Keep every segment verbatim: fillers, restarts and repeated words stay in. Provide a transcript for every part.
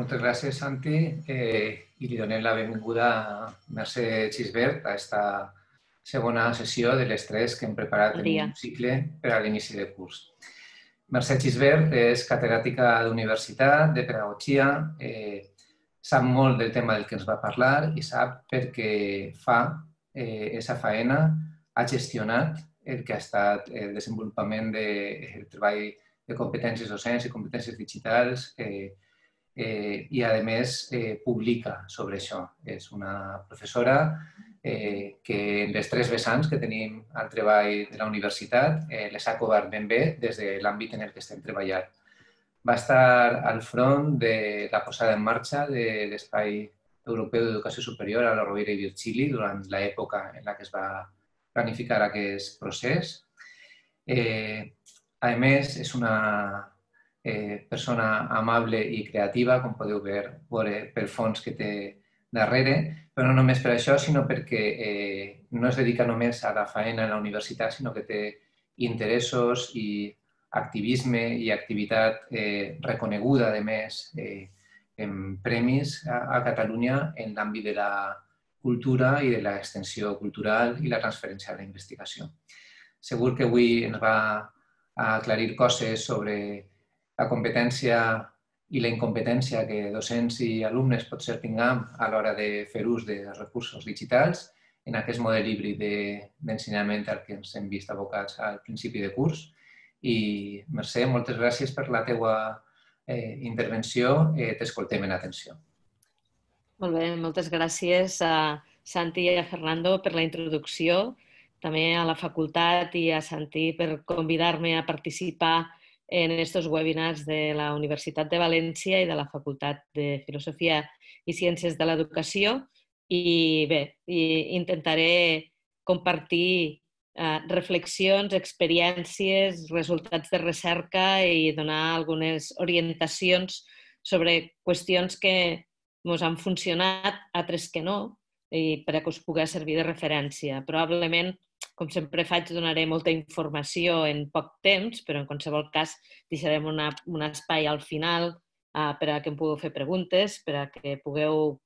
moltes gràcies, Santi, eh, i li donem la benvinguda a Mercè Gisbert a esta segona sessió de les tres que hem preparat en un cicle per a l'inici de curs. Mercè Gisbert és catedràtica d'universitat, de pedagogia, eh, sap molt del tema del que ens va parlar i sap perquè fa aquesta eh, faena, ha gestionat el que ha estat el desenvolupament del treball de competències docents i competències digitals eh, eh, i, a més, eh, publica sobre això. És una professora eh, que en les tres vessants que tenim al treball de la universitat eh, les ha cobert ben bé des de l'àmbit en el que estem treballant. Va estar al front de la posada en marxa de l'Espai Europeu d'Educació Superior a la Rovira i Virgili durant l'època en la que es va planificar aquest procés. Eh, a més, és una eh, persona amable i creativa, com podeu veure pel fons que té darrere, però no només per això, sinó perquè eh, no es dedica només a la faena a la universitat, sinó que té interessos i activisme i activitat eh, reconeguda, a més, eh, en premis a, a Catalunya en l'àmbit de la cultura i de l'extensió cultural i la transferència a la investigació. Segur que avui ens va aclarir coses sobre la competència i la incompetència que docents i alumnes potser tinguem a l'hora de fer ús de recursos digitals en aquest model híbrid d'ensenyament al que ens hem vist abocats al principi de curs. I, Mercè, moltes gràcies per la teua eh, intervenció. Eh, T'escoltem amb atenció. Molt bé, moltes gràcies a Santi i a Fernando per la introducció, també a la facultat i a Santi per convidar-me a participar en aquests webinars de la Universitat de València i de la Facultat de Filosofia i Ciències de l'Educació. I bé, intentaré compartir eh, reflexions, experiències, resultats de recerca i donar algunes orientacions sobre qüestions que ens han funcionat, altres que no, i per a que us pugui servir de referència. Probablement, com sempre faig, donaré molta informació en poc temps, però en qualsevol cas deixarem una, un espai al final uh, per a que em pugueu fer preguntes, per a que pugueu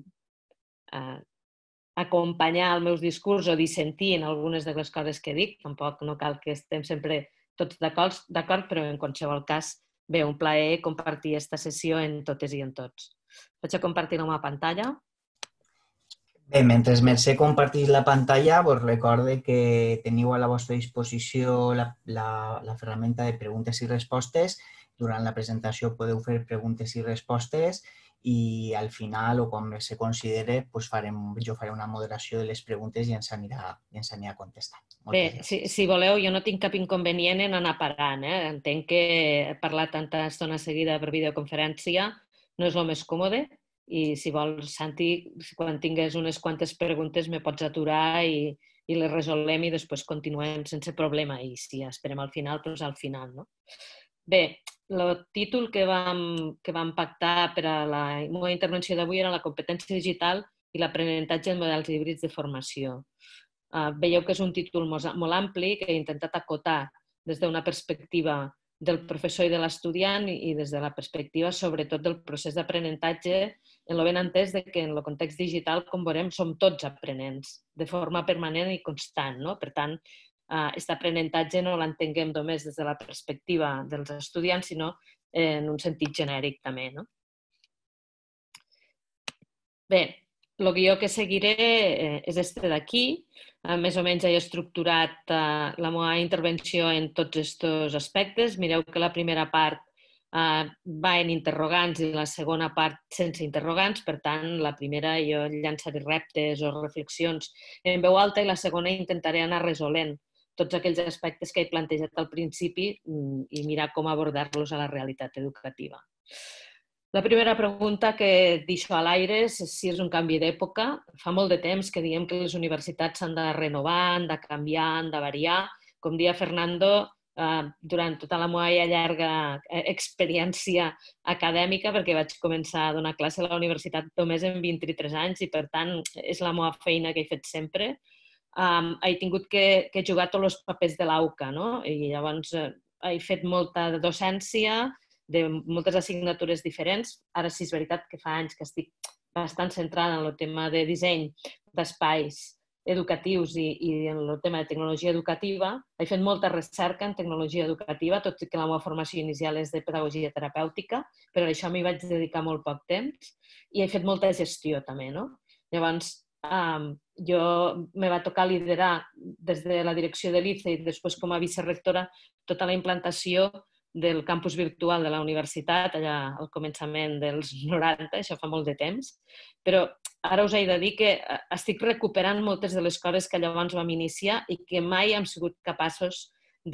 uh, acompanyar el meu discurs o dissentir en algunes de les coses que dic. Tampoc no cal que estem sempre tots d'acord, però en qualsevol cas, bé, un plaer compartir aquesta sessió en totes i en tots. Vaig a compartir la meva pantalla. Bé, mentre Mercè compartís la pantalla, us recorde que teniu a la vostra disposició la, la, la ferramenta de preguntes i respostes. Durant la presentació podeu fer preguntes i respostes i al final, o quan se considere, doncs farem, jo faré una moderació de les preguntes i ens anirà, i ens anirà contestant. Bé, si, si voleu, jo no tinc cap inconvenient en anar parant. Eh? Entenc que parlar tanta estona seguida per videoconferència no és el més còmode. I si vols, Santi, quan tingues unes quantes preguntes me pots aturar i, i les resolem i després continuem sense problema. I si esperem al final, doncs al final, no? Bé, el títol que vam, que vam pactar per a la meva intervenció d'avui era la competència digital i l'aprenentatge en models híbrids de formació. Uh, veieu que és un títol molt, molt ampli que he intentat acotar des d'una perspectiva del professor i de l'estudiant i des de la perspectiva, sobretot, del procés d'aprenentatge en el ben entès que en el context digital, com veurem, som tots aprenents de forma permanent i constant. No? Per tant, aquest aprenentatge no l'entenguem només des de la perspectiva dels estudiants, sinó en un sentit genèric també. No? Bé, el guió que seguiré és este d'aquí. Més o menys he estructurat la meva intervenció en tots aquests aspectes. Mireu que la primera part va en interrogants i la segona part sense interrogants. Per tant, la primera jo llançaré reptes o reflexions en veu alta i la segona intentaré anar resolent tots aquells aspectes que he plantejat al principi i mirar com abordar-los a la realitat educativa. La primera pregunta que deixo a l'aire és si és un canvi d'època. Fa molt de temps que diem que les universitats s'han de renovar, han de canviar, han de variar. Com deia Fernando, durant tota la meva llarga experiència acadèmica, perquè vaig començar a donar classe a la universitat només en vint-i-tres anys i, per tant, és la meva feina que he fet sempre, he tingut que jugar tots els papers de l'AUCA, no? I llavors he fet molta docència, de moltes assignatures diferents. Ara sí és veritat que fa anys que estic bastant centrada en el tema de disseny d'espais educatius i, i en el tema de tecnologia educativa. He fet molta recerca en tecnologia educativa, tot i que la meva formació inicial és de pedagogia terapèutica, però a això m'hi vaig dedicar molt poc temps i he fet molta gestió també, no? Llavors, um, jo me va tocar liderar des de la direcció de l'I C E i després com a vicerectora tota la implantació del campus virtual de la universitat, allà al començament dels noranta, això fa molt de temps, però ara us he de dir que estic recuperant moltes de les coses que llavors vam iniciar i que mai hem sigut capaços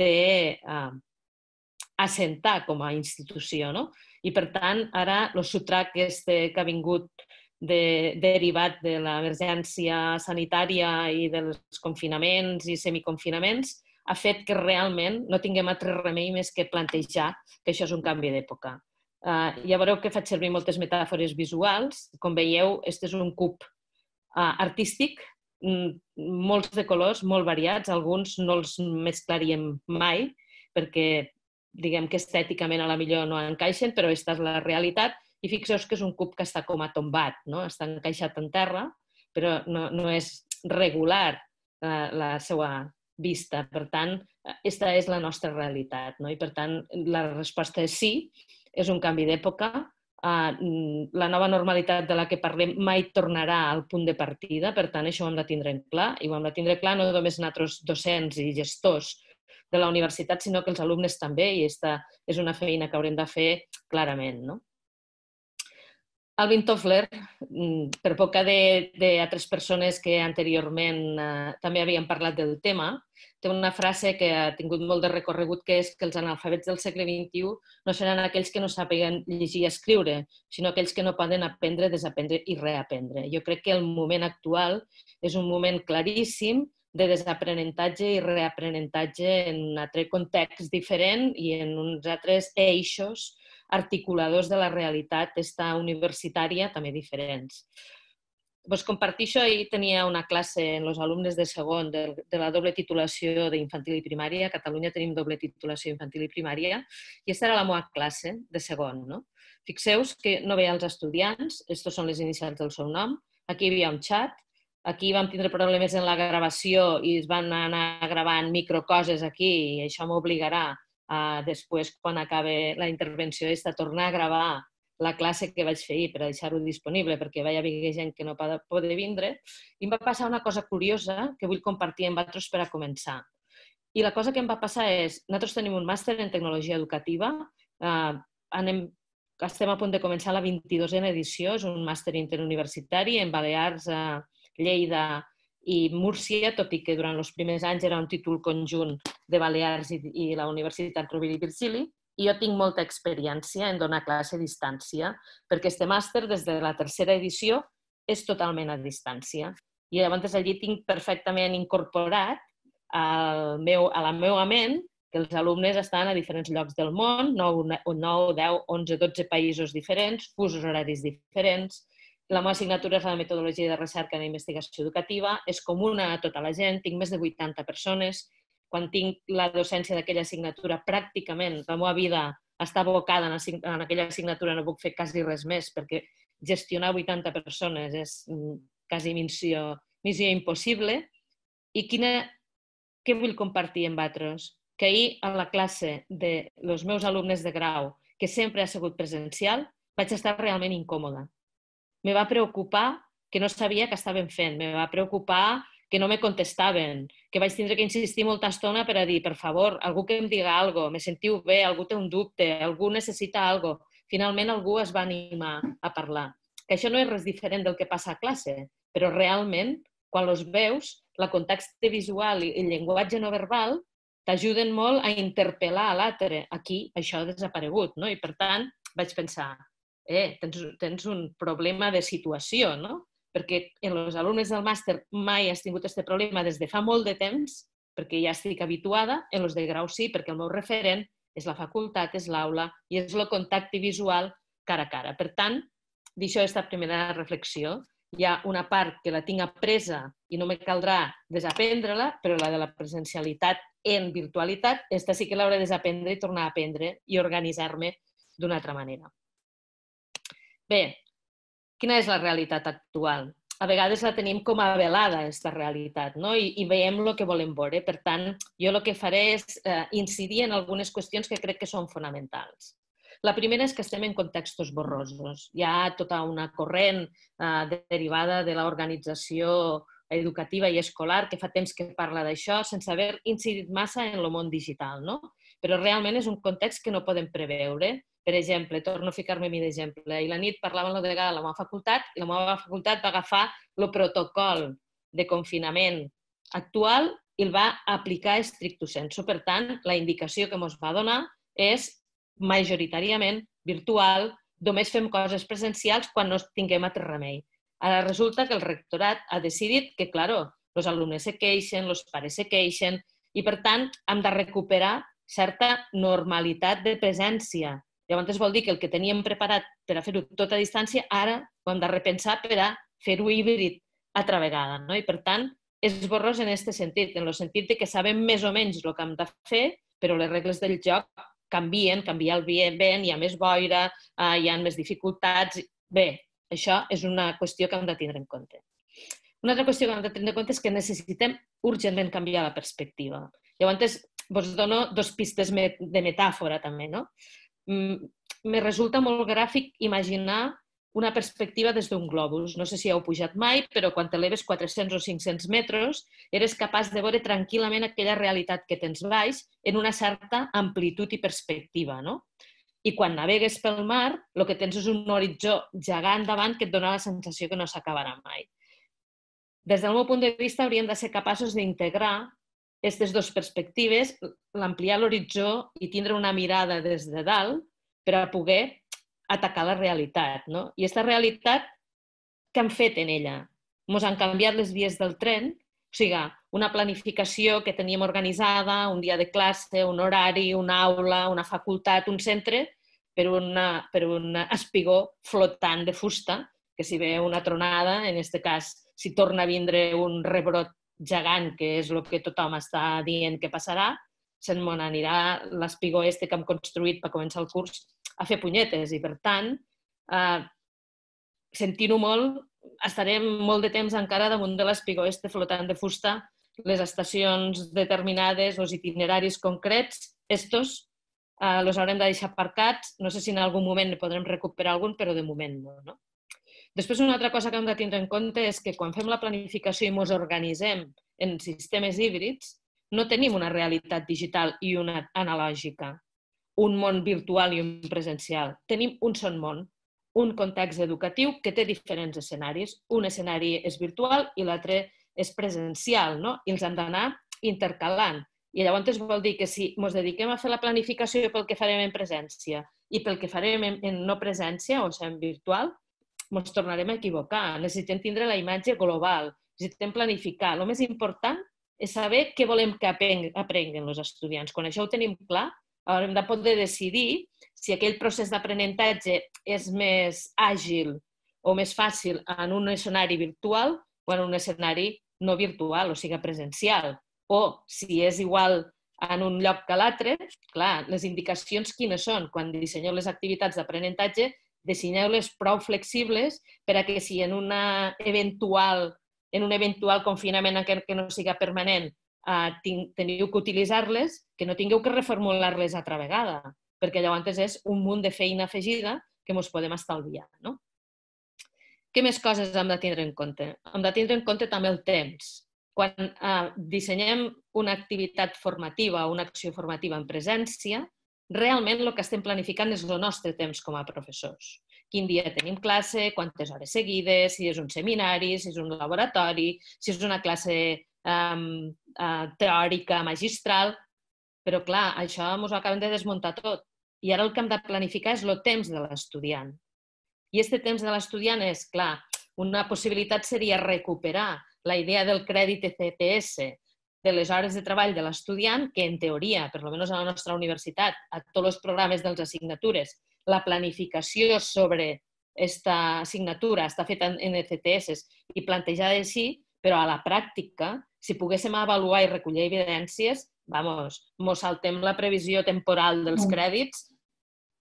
d'assentar com a institució, no? I per tant, ara el sotrac este que ha vingut de, derivat de l'emergència sanitària i dels confinaments i semiconfinaments ha fet que realment no tinguem altre remei més que plantejar que això és un canvi d'època. Uh, ja veureu que faig servir moltes metàfores visuals. Com veieu, este és un cub uh, artístic, mm, molts de colors, molt variats. Alguns no els mesclaríem mai perquè diguem que estèticament a la millor no encaixen, però aquesta és la realitat. I fixeu-vos que és un cub que està com a tombat, no? Està encaixat en terra, però no, no és regular uh, la seva vista. Per tant, aquesta és la nostra realitat, no? I per tant, la resposta és sí, és un canvi d'època. La nova normalitat de la que parlem mai tornarà al punt de partida, per tant, això ho hem de tindre en clar, i ho hem de tindre clar no només nosaltres docents i gestors de la universitat, sinó que els alumnes també, i aquesta és una feina que haurem de fer clarament, no? Alvin Toffler, per boca d'altres persones que anteriorment eh, també havien parlat del tema, té una frase que ha tingut molt de recorregut, que és que els analfabets del segle vint-i-u no seran aquells que no sàpiguen llegir i escriure, sinó aquells que no poden aprendre, desaprendre i reaprendre. Jo crec que el moment actual és un moment claríssim de desaprenentatge i reaprenentatge en un altre context diferent i en uns altres eixos articuladors de la realitat esta universitària també diferents. Vos comparteixo, ahir tenia una classe en els alumnes de segon de, de la doble titulació d'infantil i primària. A Catalunya tenim doble titulació infantil i primària i aquesta era la meva classe de segon, no? Fixeu-vos que no veia els estudiants, aquests són les inicials del seu nom, aquí hi havia un xat, aquí vam tindre problemes en la gravació i es van anar gravant microcoses aquí i això m'obligarà a després, quan acabi la intervenció, és a tornar a gravar la classe que vaig fer ahir per deixar-ho disponible perquè vaig haver gent que no va poder vindre. I em va passar una cosa curiosa que vull compartir amb vosaltres per a començar. I la cosa que em va passar és, nosaltres tenim un màster en tecnologia educativa, eh, anem, estem a punt de començar la vint-i-dosena edició, és un màster interuniversitari en Balears, eh, Lleida i Múrcia, tot i que durant els primers anys era un títol conjunt de Balears i, i la Universitat Rovira i Virgili, i jo tinc molta experiència en donar classe a distància, perquè este màster, des de la tercera edició, és totalment a distància. I llavors allí tinc perfectament incorporat al meu, a la meva ment que els alumnes estan a diferents llocs del món, nou, deu, onze, dotze països diferents, fusos horaris diferents. La meva assignatura és la metodologia de recerca i investigació educativa, és comuna a tota la gent, tinc més de vuitanta persones. Quan tinc la docència d'aquella assignatura, pràcticament la meva vida està abocada en aquella assignatura, no puc fer quasi res més, perquè gestionar vuitanta persones és quasi missió, missió impossible. I quina, què vull compartir amb vosaltres? Que ahir a la classe dels meus alumnes de grau, que sempre ha sigut presencial, vaig estar realment incòmoda. Me va preocupar que no sabia què estaven fent, me va preocupar que no me contestaven, que vaig tindre que insistir molta estona per a dir, per favor, algú que em diga alguna cosa, me sentiu bé, algú té un dubte, algú necessita alguna cosa. Finalment algú es va animar a parlar. Que això no és res diferent del que passa a classe, però realment, quan els veus, el context visual i el llenguatge no verbal t'ajuden molt a interpel·lar a l'altre. Aquí això ha desaparegut, no? I per tant vaig pensar, eh, tens, tens un problema de situació, no? Perquè en els alumnes del màster mai has tingut aquest problema des de fa molt de temps, perquè ja estic habituada, en els de grau sí, perquè el meu referent és la facultat, és l'aula i és el contacte visual cara a cara. Per tant, d'això aquesta primera reflexió. Hi ha una part que la tinc apresa i no me caldrà desaprendre-la, però la de la presencialitat en virtualitat, aquesta sí que l'hauré de desaprendre i tornar a aprendre i organitzar-me d'una altra manera. Bé, quina és la realitat actual? A vegades la tenim com a velada, aquesta realitat, no? I, i veiem el que volem veure. Per tant, jo el que faré és eh, incidir en algunes qüestions que crec que són fonamentals. La primera és que estem en contextos borrosos. Hi ha tota una corrent eh, derivada de l'organització educativa i escolar que fa temps que parla d'això sense haver incidit massa en el món digital, no? Però realment és un context que no podem preveure. Per exemple, torno a ficar-me a mi d'exemple. Ahir la nit parlàvem la vegada a la meva facultat i la meva facultat va agafar el protocol de confinament actual i el va aplicar stricto sensu. Per tant, la indicació que ens va donar és majoritàriament virtual, només fem coses presencials quan no tinguem altre remei. Ara resulta que el rectorat ha decidit que, claro, els alumnes se queixen, els pares se queixen i, per tant, hem de recuperar certa normalitat de presència. Llavors vol dir que el que teníem preparat per a fer-ho tot a distància, ara ho hem de repensar per a fer-ho híbrid altra vegada. No? I per tant, és borrós en aquest sentit, en el sentit que sabem més o menys el que hem de fer, però les regles del joc canvien, canvia el vent, hi ha més boira, hi ha més dificultats. Bé, això és una qüestió que hem de tindre en compte. Una altra qüestió que hem de tindre en compte és que necessitem urgentment canviar la perspectiva. Llavors, vos dono dos pistes de metàfora també, no? Me resulta molt gràfic imaginar una perspectiva des d'un globus. No sé si heu pujat mai, però quan t'eleves quatre-cents o cinc-cents metres eres capaç de veure tranquil·lament aquella realitat que tens baix en una certa amplitud i perspectiva, no? I quan navegues pel mar, el que tens és un horitzó gegant davant que et dona la sensació que no s'acabarà mai. Des del meu punt de vista, hauríem de ser capaços d'integrar aquestes dues perspectives, l'ampliar l'horitzó i tindre una mirada des de dalt per a poder atacar la realitat. No? I aquesta realitat, què han fet en ella? Ens han canviat les vies del tren, o sigui, una planificació que teníem organitzada, un dia de classe, un horari, una aula, una facultat, un centre, per, una, per un espigó flotant de fusta, que si ve una tronada, en aquest cas, si torna a vindre un rebrot gegant, que és el que tothom està dient que passarà, se'n me n'anirà l'espigó este que hem construït per començar el curs a fer punyetes i, per tant, eh, sentint-ho molt, estarem molt de temps encara damunt de l'espigó este flotant de fusta, les estacions determinades, els itineraris concrets, estos eh, els haurem de deixar aparcats, no sé si en algun moment ne podrem recuperar algun, però de moment no, no? Després, una altra cosa que hem de tindre en compte és que quan fem la planificació i ens organitzem en sistemes híbrids, no tenim una realitat digital i una analògica, un món virtual i un presencial. Tenim un sol món, un context educatiu que té diferents escenaris. Un escenari és virtual i l'altre és presencial, no? I els hem d'anar intercalant. I llavors vol dir que si ens dediquem a fer la planificació pel que farem en presència i pel que farem en no presència, o sigui, en virtual, ens tornarem a equivocar. Necessitem tindre la imatge global, necessitem planificar. El més important és saber què volem que aprenguin els estudiants. Quan això ho tenim clar, haurem de poder decidir si aquell procés d'aprenentatge és més àgil o més fàcil en un escenari virtual o en un escenari no virtual, o sigui presencial. O si és igual en un lloc que l'altre, clar, les indicacions quines són? Quan dissenyeu les activitats d'aprenentatge, dissenyeu-les prou flexibles per a que si en, una eventual, en un eventual confinament que no siga permanent teniu que utilitzar-les, que no tingueu que reformular-les altra vegada, perquè llavors és un munt de feina afegida que ens podem estalviar. No? Què més coses hem de tindre en compte? Hem de tindre en compte també el temps. Quan dissenyem una activitat formativa o una acció formativa en presència, realment el que estem planificant és el nostre temps com a professors. Quin dia tenim classe, quantes hores seguides, si és un seminari, si és un laboratori, si és una classe um, uh, teòrica, magistral, però clar, això ens ho acabem de desmuntar tot. I ara el que hem de planificar és el temps de l'estudiant. I aquest temps de l'estudiant és, clar, una possibilitat seria recuperar la idea del crèdit E C T S, de les hores de treball de l'estudiant, que en teoria, per almenys a la nostra universitat, a tots els programes de les assignatures, la planificació sobre aquesta assignatura està feta en E C T S i plantejada així, però a la pràctica, si poguéssim avaluar i recollir evidències, vamos, mos saltem la previsió temporal dels crèdits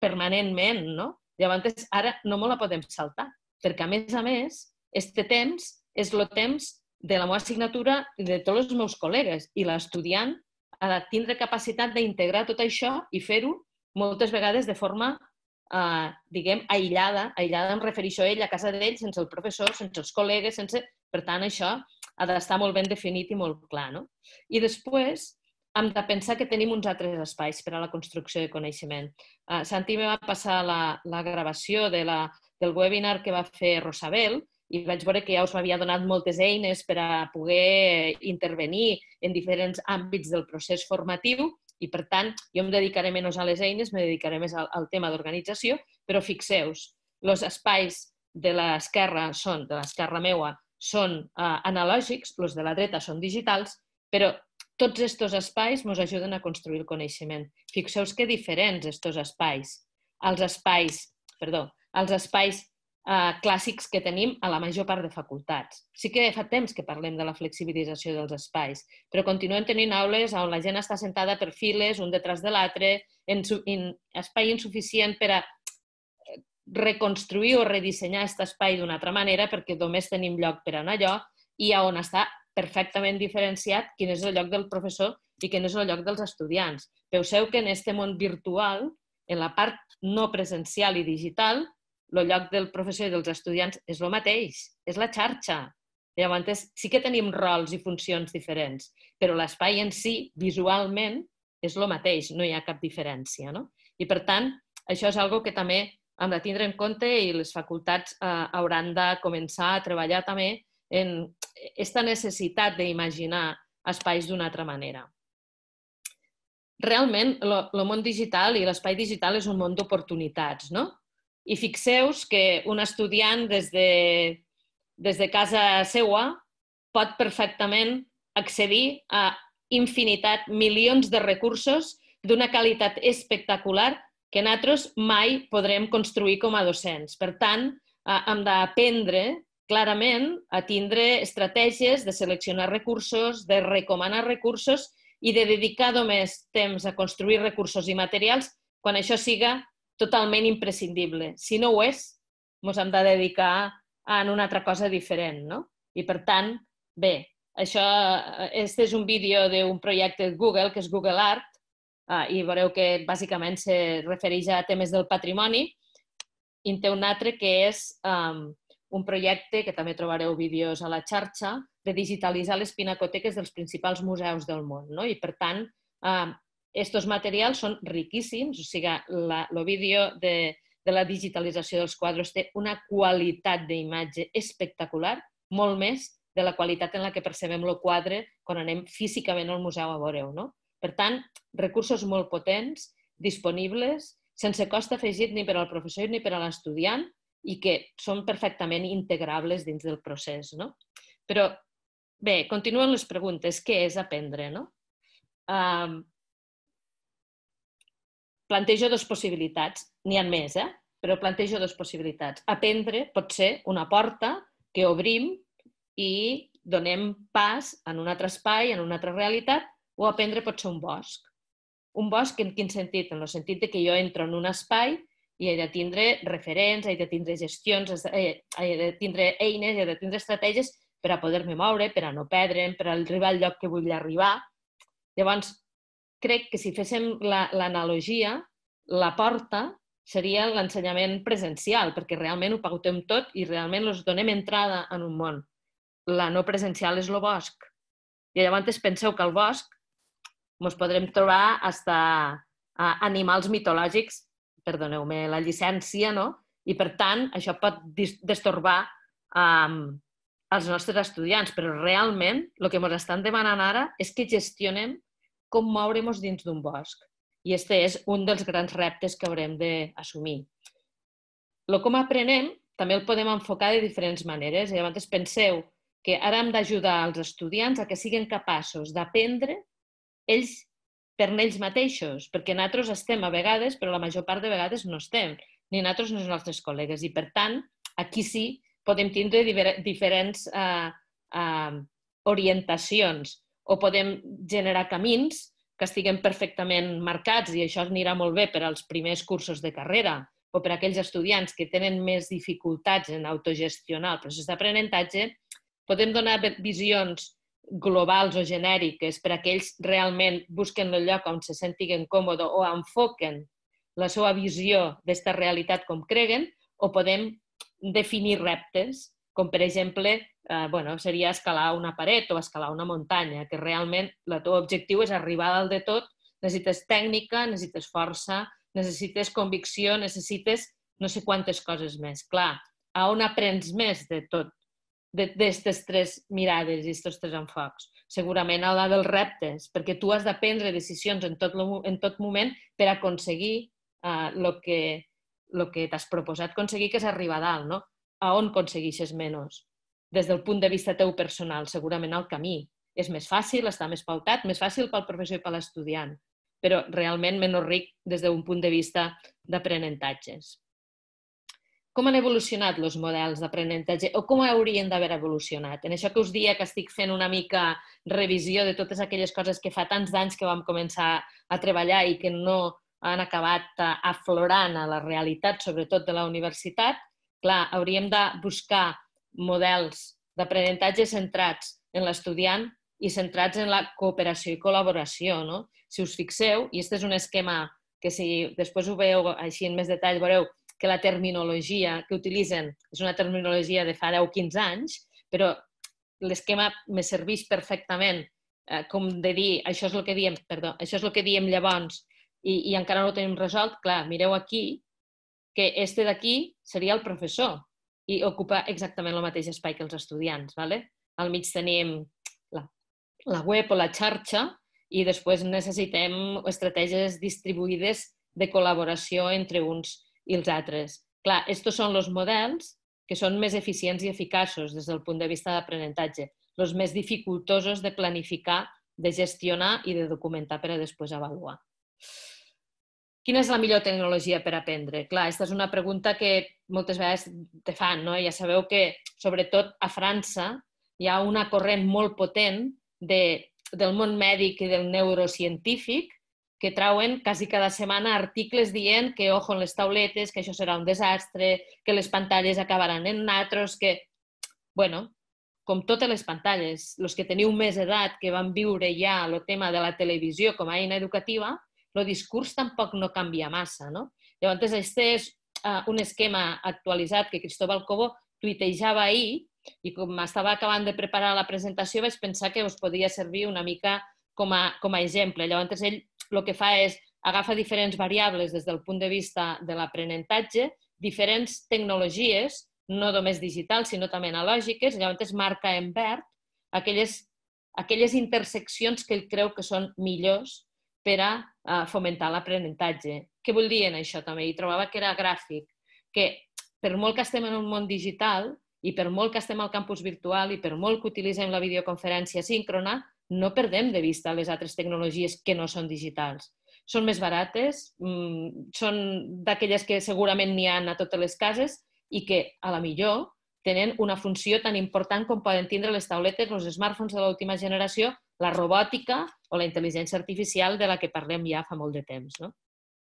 permanentment, no? Llavors, ara no me la podem saltar, perquè, a més a més, este temps és el temps de la meva assignatura i de tots els meus col·legues, i l'estudiant ha de tindre capacitat d'integrar tot això i fer-ho moltes vegades de forma, eh, diguem, aïllada. Aïllada em refereixo a ell, a casa d'ell, sense el professor, sense els col·legues, sense... Per tant, això ha d'estar molt ben definit i molt clar, no? I després hem de pensar que tenim uns altres espais per a la construcció de coneixement. Uh, Santi me va passar la, la gravació de la, del webinar que va fer Rosabel i vaig veure que ja us havia donat moltes eines per a poder intervenir en diferents àmbits del procés formatiu i, per tant, jo em dedicaré menys a les eines, me dedicaré més al, al tema d'organització, però fixeu-vos, els espais de l'esquerra són, de l'esquerra meua, són uh, analògics, els de la dreta són digitals, però tots aquests espais ens ajuden a construir el coneixement. Fixeu-vos que diferents aquests espais. Els espais, perdó, els espais eh, clàssics que tenim a la major part de facultats. Sí que fa temps que parlem de la flexibilització dels espais, però continuem tenint aules on la gent està sentada per files, un detrás de l'altre, en, en espai insuficient per a reconstruir o redissenyar aquest espai d'una altra manera perquè només tenim lloc per anar allò i on està perfectament diferenciat quin és el lloc del professor i quin és el lloc dels estudiants. Penseu que en aquest món virtual, en la part no presencial i digital, el lloc del professor i dels estudiants és el mateix, és la xarxa. Llavors, sí que tenim rols i funcions diferents, però l'espai en si, visualment, és el mateix, no hi ha cap diferència. No? I, per tant, això és una cosa que també hem de tindre en compte i les facultats eh, hauran de començar a treballar també en aquesta necessitat d'imaginar espais d'una altra manera. Realment, el món digital i l'espai digital és un món d'oportunitats, no? I fixeu-vos que un estudiant des de, des de casa seua pot perfectament accedir a infinitat, milions de recursos d'una qualitat espectacular que nosaltres mai podrem construir com a docents. Per tant, hem d'aprendre clarament a tindre estratègies de seleccionar recursos, de recomanar recursos i de dedicar només temps a construir recursos i materials quan això siga totalment imprescindible. Si no ho és, ens hem de dedicar a una altra cosa diferent. No? I per tant, bé, això, este és un vídeo d'un projecte de Google, que és Google Art, i veureu que bàsicament se refereix a temes del patrimoni, i en té un altre que és um, un projecte, que també trobareu vídeos a la xarxa, de digitalitzar les pinacoteques dels principals museus del món. No? I, per tant, aquests um, materials són riquíssims, o sigui, el vídeo de, de la digitalització dels quadres té una qualitat d'imatge espectacular, molt més de la qualitat en la que percebem el quadre quan anem físicament al museu a veure-ho. No? Per tant, recursos molt potents, disponibles, sense cost afegit ni per al professor ni per a l'estudiant i que són perfectament integrables dins del procés. No? Però, bé, continuen les preguntes. Què és aprendre? No? Um, plantejo dues possibilitats. N'hi ha més, eh? Però plantejo dues possibilitats. Aprendre pot ser una porta que obrim i donem pas en un altre espai, en una altra realitat, o aprendre pot ser un bosc. Un bosc en quin sentit? En el sentit que jo entro en un espai i he de tindre referents, he de tindre gestions, he de tindre eines, he de tindre estratègies per a poder-me moure, per a no perdre'm, per a arribar al lloc que vull arribar. Llavors, crec que si féssim l'analogia, la porta seria l'ensenyament presencial, perquè realment ho pautem tot i realment els donem entrada en un món. La no presencial és el bosc. I llavors penseu que al bosc ens podrem trobar hasta animals mitològics, perdoneu-me la llicència, no? I per tant això pot destorbar um, els nostres estudiants, però realment el que ens estan demanant ara és que gestionem com moure'ns dins d'un bosc. I aquest és un dels grans reptes que haurem d'assumir. El com aprenem també el podem enfocar de diferents maneres. I llavors penseu que ara hem d'ajudar els estudiants a que siguin capaços d'aprendre ells per ells mateixos, perquè nosaltres estem a vegades, però la major part de vegades no estem, ni nosaltres ni els nostres col·legues. I, per tant, aquí sí podem tindre diferents eh, eh, orientacions o podem generar camins que estiguin perfectament marcats, i això anirà molt bé per als primers cursos de carrera o per a aquells estudiants que tenen més dificultats en autogestionar el procés d'aprenentatge, podem donar visions globals o genèriques per a aquells realment busquen el lloc on se sentiguen còmodes o enfoquen la seva visió d'esta realitat com creguen, o podem definir reptes, com per exemple eh, bueno, seria escalar una paret o escalar una muntanya, que realment el teu objectiu és arribar a dalt de tot, necessites tècnica, necessites força, necessites convicció, necessites no sé quantes coses més. Clar, a on aprens més de tot, d'aquestes tres mirades i aquests tres enfocs? Segurament a la dels reptes, perquè tu has de prendre decisions en tot, en tot moment per aconseguir el uh, que, lo que t'has proposat aconseguir, que és arribar a dalt, no? A on aconsegueixes menys? Des del punt de vista teu personal, segurament al camí. És més fàcil, està més pautat, més fàcil pel professor i per l'estudiant, però realment menys ric des d'un punt de vista d'aprenentatges. Com han evolucionat els models d'aprenentatge o com haurien d'haver evolucionat? En això que us dia que estic fent una mica revisió de totes aquelles coses que fa tants d'anys que vam començar a treballar i que no han acabat aflorant a la realitat, sobretot de la universitat, clar, hauríem de buscar models d'aprenentatge centrats en l'estudiant i centrats en la cooperació i col·laboració, no? Si us fixeu, i aquest és un esquema que si després ho veieu així en més detall, veureu que la terminologia que utilitzen és una terminologia de fa deu a quinze anys, però l'esquema me serveix perfectament eh, com de dir, això és el que diem, perdó, això és el que diem llavors i, i encara no ho tenim resolt. Clar, mireu aquí que este d'aquí seria el professor i ocupa exactament el mateix espai que els estudiants. ¿vale? Al mig tenim la, la web o la xarxa i després necessitem estratègies distribuïdes de col·laboració entre uns i els altres. Clar, estos són els models que són més eficients i eficaços des del punt de vista d'aprenentatge, els més dificultosos de planificar, de gestionar i de documentar per a després avaluar. Quina és la millor tecnologia per aprendre? Clar, aquesta és una pregunta que moltes vegades te fan, no? Ja sabeu que, sobretot a França, hi ha una corrent molt potent de, del món mèdic i del neurocientífic que trauen quasi cada setmana articles dient que ojo en les tauletes, que això serà un desastre, que les pantalles acabaran en natros, que, bueno, com totes les pantalles, els que teniu més edat, que van viure ja el tema de la televisió com a eina educativa, el discurs tampoc no canvia massa, no? Llavors, aquest és uh, un esquema actualitzat que Cristóbal Cobo tuitejava ahir i com estava acabant de preparar la presentació vaig pensar que us podia servir una mica com a, com a exemple. Llavors, ell el que fa és agafa diferents variables des del punt de vista de l'aprenentatge, diferents tecnologies, no només digitals, sinó també analògiques, llavors marca en verd aquelles, aquelles interseccions que ell creu que són millors per a fomentar l'aprenentatge. Què vull dir en això també? I trobava que era gràfic, que per molt que estem en un món digital i per molt que estem al campus virtual i per molt que utilitzem la videoconferència síncrona, no perdem de vista les altres tecnologies que no són digitals. Són més barates, són d'aquelles que segurament n'hi ha a totes les cases i que, a la millor, tenen una funció tan important com poden tindre les tauletes, els smartphones de l'última generació, la robòtica o la intel·ligència artificial de la que parlem ja fa molt de temps. No?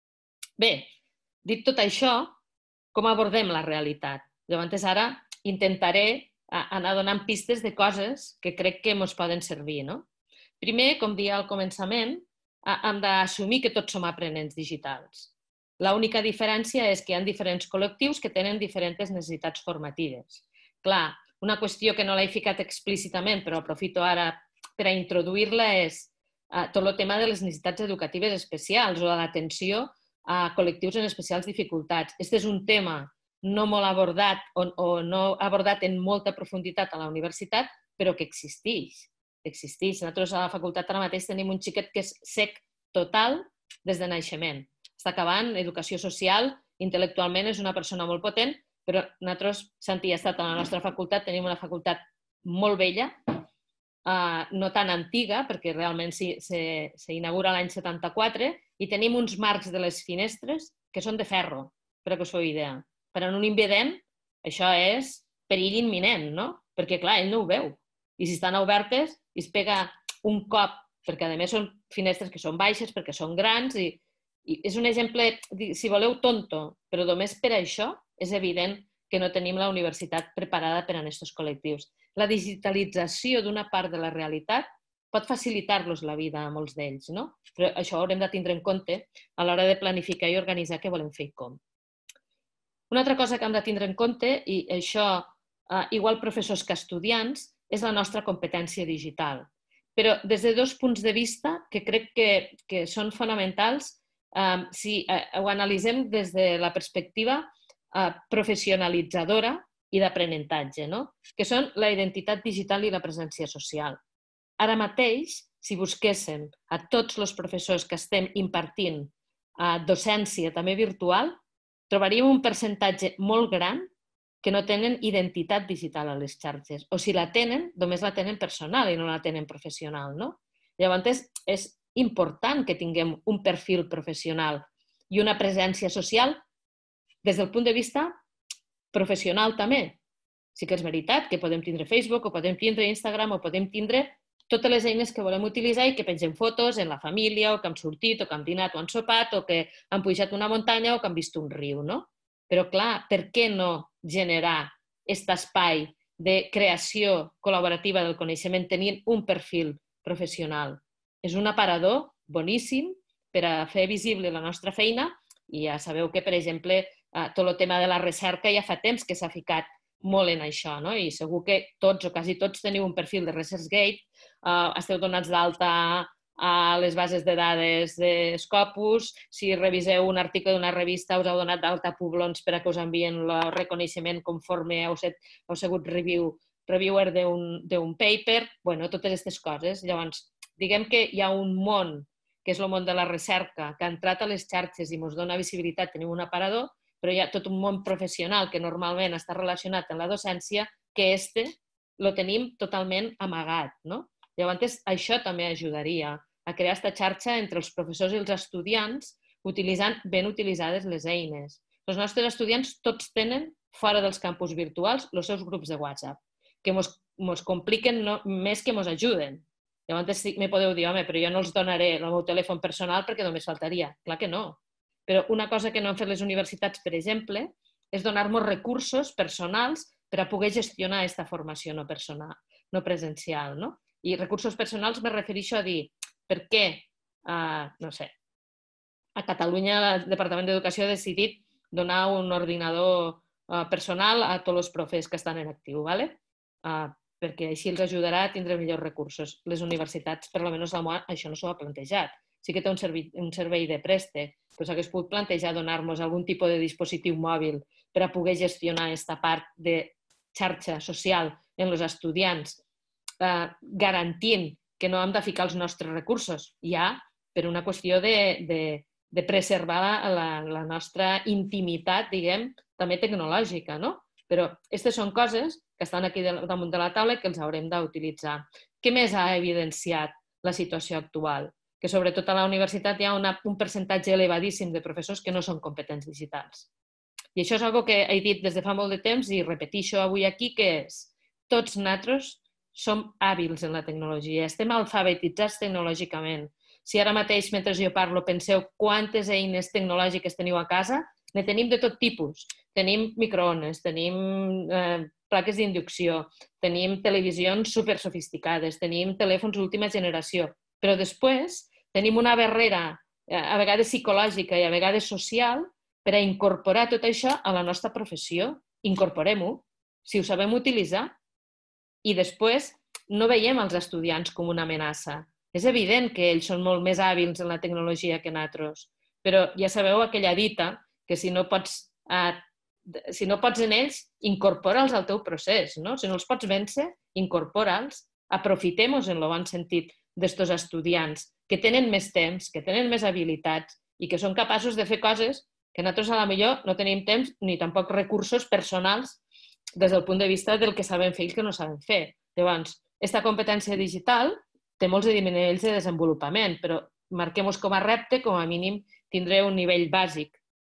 Bé, dit tot això, com abordem la realitat? Llavors ara intentaré anar donant pistes de coses que crec que ens poden servir. No? Primer, com deia al començament, hem d'assumir que tots som aprenents digitals. L'única diferència és que hi ha diferents col·lectius que tenen diferents necessitats formatives. Clar, una qüestió que no l'he ficat explícitament, però aprofito ara per a introduir-la, és tot el tema de les necessitats educatives especials o de l'atenció a col·lectius en especials dificultats. Aquest és un tema no molt abordat o no abordat en molta profunditat a la universitat, però que existeix. Existeix. Nosaltres a la facultat ara mateix tenim un xiquet que és cec total des de naixement. Està acabant educació social, intel·lectualment és una persona molt potent, però nosaltres, Santi ha estat a la nostra facultat, tenim una facultat molt vella, no tan antiga, perquè realment s'inaugura l'any setanta-quatre, i tenim uns marcs de les finestres que són de ferro, perquè us feu idea. Per a un invident, això és perill imminent, no? Perquè, clar, ell no ho veu. I si estan obertes, i es pega un cop, perquè a més són finestres que són baixes perquè són grans i, i és un exemple, si voleu, tonto, però només per això és evident que no tenim la universitat preparada per a aquests col·lectius. La digitalització d'una part de la realitat pot facilitar-los la vida a molts d'ells, no? Però això ho haurem de tindre en compte a l'hora de planificar i organitzar què volem fer i com. Una altra cosa que hem de tindre en compte, i això igual professors que estudiants, és la nostra competència digital. Però des de dos punts de vista que crec que, que són fonamentals eh, si eh, ho analitzem des de la perspectiva eh, professionalitzadora i d'aprenentatge, no? Que són la identitat digital i la presència social. Ara mateix, si busquéssim a tots els professors que estem impartint eh, docència també virtual, trobaríem un percentatge molt gran que no tenen identitat digital a les xarxes. O si la tenen, només la tenen personal i no la tenen professional, no? Llavors, és important que tinguem un perfil professional i una presència social des del punt de vista professional també. Sí que és veritat que podem tindre Facebook, o podem tindre Instagram, o podem tindre totes les eines que volem utilitzar i que pengem fotos en la família, o que hem sortit, o que hem dinat o hem sopat, o que hem pujat una muntanya o que hem vist un riu, no? Però, clar, per què no generar aquest espai de creació col·laborativa del coneixement tenint un perfil professional? És un aparador boníssim per a fer visible la nostra feina i ja sabeu que, per exemple, tot el tema de la recerca ja fa temps que s'ha ficat molt en això, no? I segur que tots o quasi tots teniu un perfil de ResearchGate, esteu donats d'alta a les bases de dades de Scopus, si reviseu un article d'una revista us heu donat d'alta a Publons per a que us envien el reconeixement conforme heu sigut reviewer d'un paper, bueno, totes aquestes coses. Llavors, diguem que hi ha un món, que és el món de la recerca, que ha entrat a les xarxes i ens dona visibilitat, tenim un aparador, però hi ha tot un món professional que normalment està relacionat amb la docència, que este lo tenim totalment amagat, no? Llavors, això també ajudaria a crear aquesta xarxa entre els professors i els estudiants utilitzant ben utilitzades les eines. Els nostres estudiants tots tenen, fora dels campus virtuals, els seus grups de WhatsApp, que ens compliquen més que ens ajuden. Llavors, me podeu dir, home, però jo no els donaré el meu telèfon personal perquè només faltaria. Clar que no. Però una cosa que no han fet les universitats, per exemple, és donar-nos recursos personals per a poder gestionar aquesta formació no personal, no presencial, no? I recursos personals me refereixo a dir per què, no sé, a Catalunya el Departament d'Educació ha decidit donar un ordinador personal a tots els profes que estan en actiu, perquè així els ajudarà a tindre millors recursos. Les universitats, per almenys la M O A, això no s'ho ha plantejat. Sí que té un servei de préstec, però s'hagués pogut plantejar donar-nos algun tipus de dispositiu mòbil per a poder gestionar aquesta part de xarxa social en els estudiants, garantint que no hem de ficar els nostres recursos, ja per una qüestió de preservar la nostra intimitat, diguem, també tecnològica, no? Però aquestes són coses que estan aquí damunt de la taula i que els haurem d'utilitzar. Què més ha evidenciat la situació actual? Que sobretot a la universitat hi ha un percentatge elevadíssim de professors que no són competents digitals. I això és una cosa que he dit des de fa molt de temps i repeteixo avui aquí, que és tots nosaltres som hàbils en la tecnologia, estem alfabetitzats tecnològicament. Si ara mateix, mentre jo parlo, penseu quantes eines tecnològiques teniu a casa, ne tenim de tot tipus. Tenim microones, tenim plaques d'inducció, tenim televisions supersofisticades, tenim telèfons d'última generació, però després tenim una barrera, a vegades psicològica i a vegades social, per a incorporar tot això a la nostra professió. Incorporem-ho, si ho sabem utilitzar. I després no veiem els estudiants com una amenaça. És evident que ells són molt més hàbils en la tecnologia que nosaltres, però ja sabeu aquella dita que si no pots, si no pots en ells, incorpora'ls al teu procés. Si no els pots vèncer, incorpora'ls. Aprofitem-nos en el bon sentit d'estos estudiants que tenen més temps, que tenen més habilitats i que són capaços de fer coses que nosaltres a la millor no tenim temps ni tampoc recursos personals des del punt de vista del que sabem fer i el que no sabem fer. Llavors, aquesta competència digital té molts nivells de desenvolupament, però marquem-nos com a repte, com a mínim, tindré un nivell bàsic.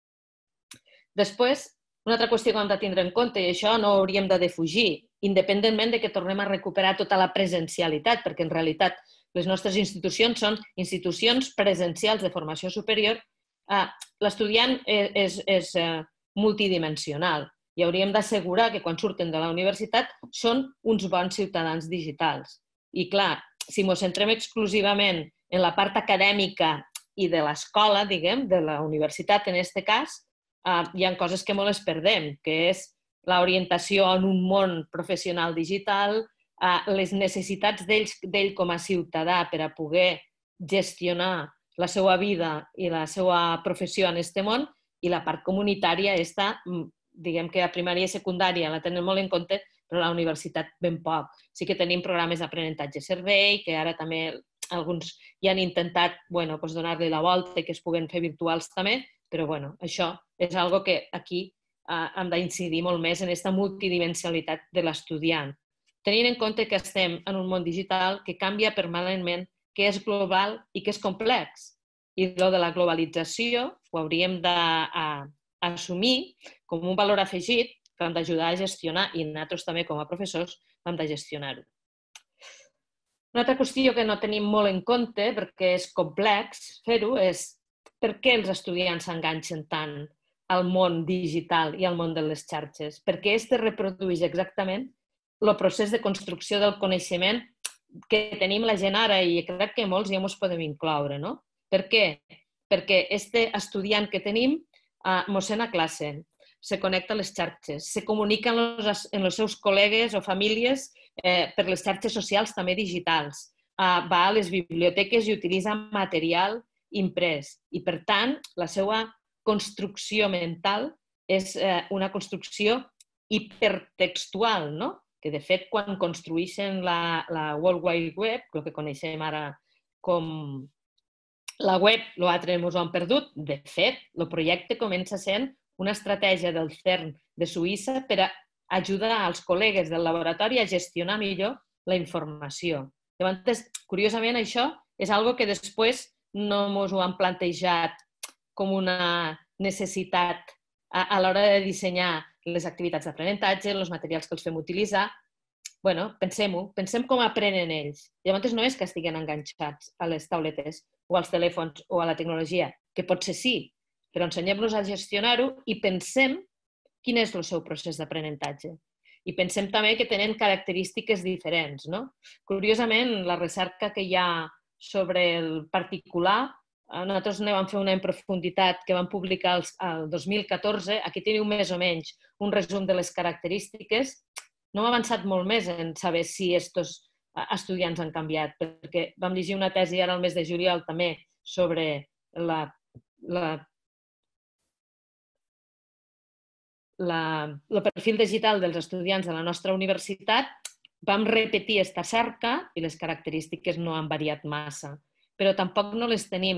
Després, una altra qüestió que hem de tindre en compte, i això no hauríem de defugir, independentment de que tornem a recuperar tota la presencialitat, perquè en realitat les nostres institucions són institucions presencials de formació superior, l'estudiant és, és multidimensional i hauríem d'assegurar que quan surten de la universitat són uns bons ciutadans digitals. I clar, si ens centrem exclusivament en la part acadèmica i de l'escola, diguem, de la universitat en aquest cas, hi ha coses que molt es perdem, que és l'orientació en un món professional digital, les necessitats d'ell com a ciutadà per a poder gestionar la seva vida i la seva professió en aquest món, i la part comunitària està, diguem que a primària i secundària la tenen molt en compte, però a la universitat ben poc. Sí que tenim programes d'aprenentatge-servei, que ara també alguns ja han intentat donar-li la volta i que es puguen fer virtuals també, però això és una cosa que aquí hem d'incidir molt més en aquesta multidimensionalitat de l'estudiant. Tenint en compte que estem en un món digital que canvia permanentment, que és global i que és complex. I el de la globalització ho hauríem d'assumir com un valor afegit que hem d'ajudar a gestionar i nosaltres també com a professors hem de gestionar-ho. Una altra qüestió que no tenim molt en compte, perquè és complex fer-ho, és per què els estudiants s'enganxen tant al món digital i al món de les xarxes? Perquè aquest reprodueix exactament el procés de construcció del coneixement que tenim la gent ara i crec que molts ja ens podem incloure. Per què? Perquè aquest estudiant que tenim ens sent a classe, se connecta a les xarxes, se comunica amb els seus col·legues o famílies per les xarxes socials també digitals, va a les biblioteques i utilitza material imprès i, per tant, la seva construcció mental és una construcció hipertextual, no? Que, de fet, quan construeixen la World Wide Web, el que coneixem ara com la web, l'altre ens ho han perdut, de fet, el projecte comença sent una estratègia del CERN de Suïssa per ajudar als col·legues del laboratori a gestionar millor la informació. Llavors, curiosament, això és una cosa que després no ens ho han plantejat com una necessitat a l'hora de dissenyar les activitats d'aprenentatge, els materials que els fem utilitzar. Bé, pensem-ho, pensem com aprenen ells. Llavors no és que estiguin enganxats a les tauletes o als telèfons o a la tecnologia, que potser sí, però ensenyem-los a gestionar-ho i pensem quin és el seu procés d'aprenentatge. I pensem també que tenen característiques diferents. Curiosament, la recerca que hi ha sobre el particular, nosaltres ne vam fer una en profunditat que vam publicar el dos mil catorze, aquí teniu més o menys un resum de les característiques. No hem avançat molt més en saber si aquests estudiants han canviat, perquè vam llegir una tesi ara al mes de juliol també sobre el perfil digital dels estudiants de la nostra universitat. Vam repetir aquesta cerca i les característiques no han variat massa, però tampoc no les tenim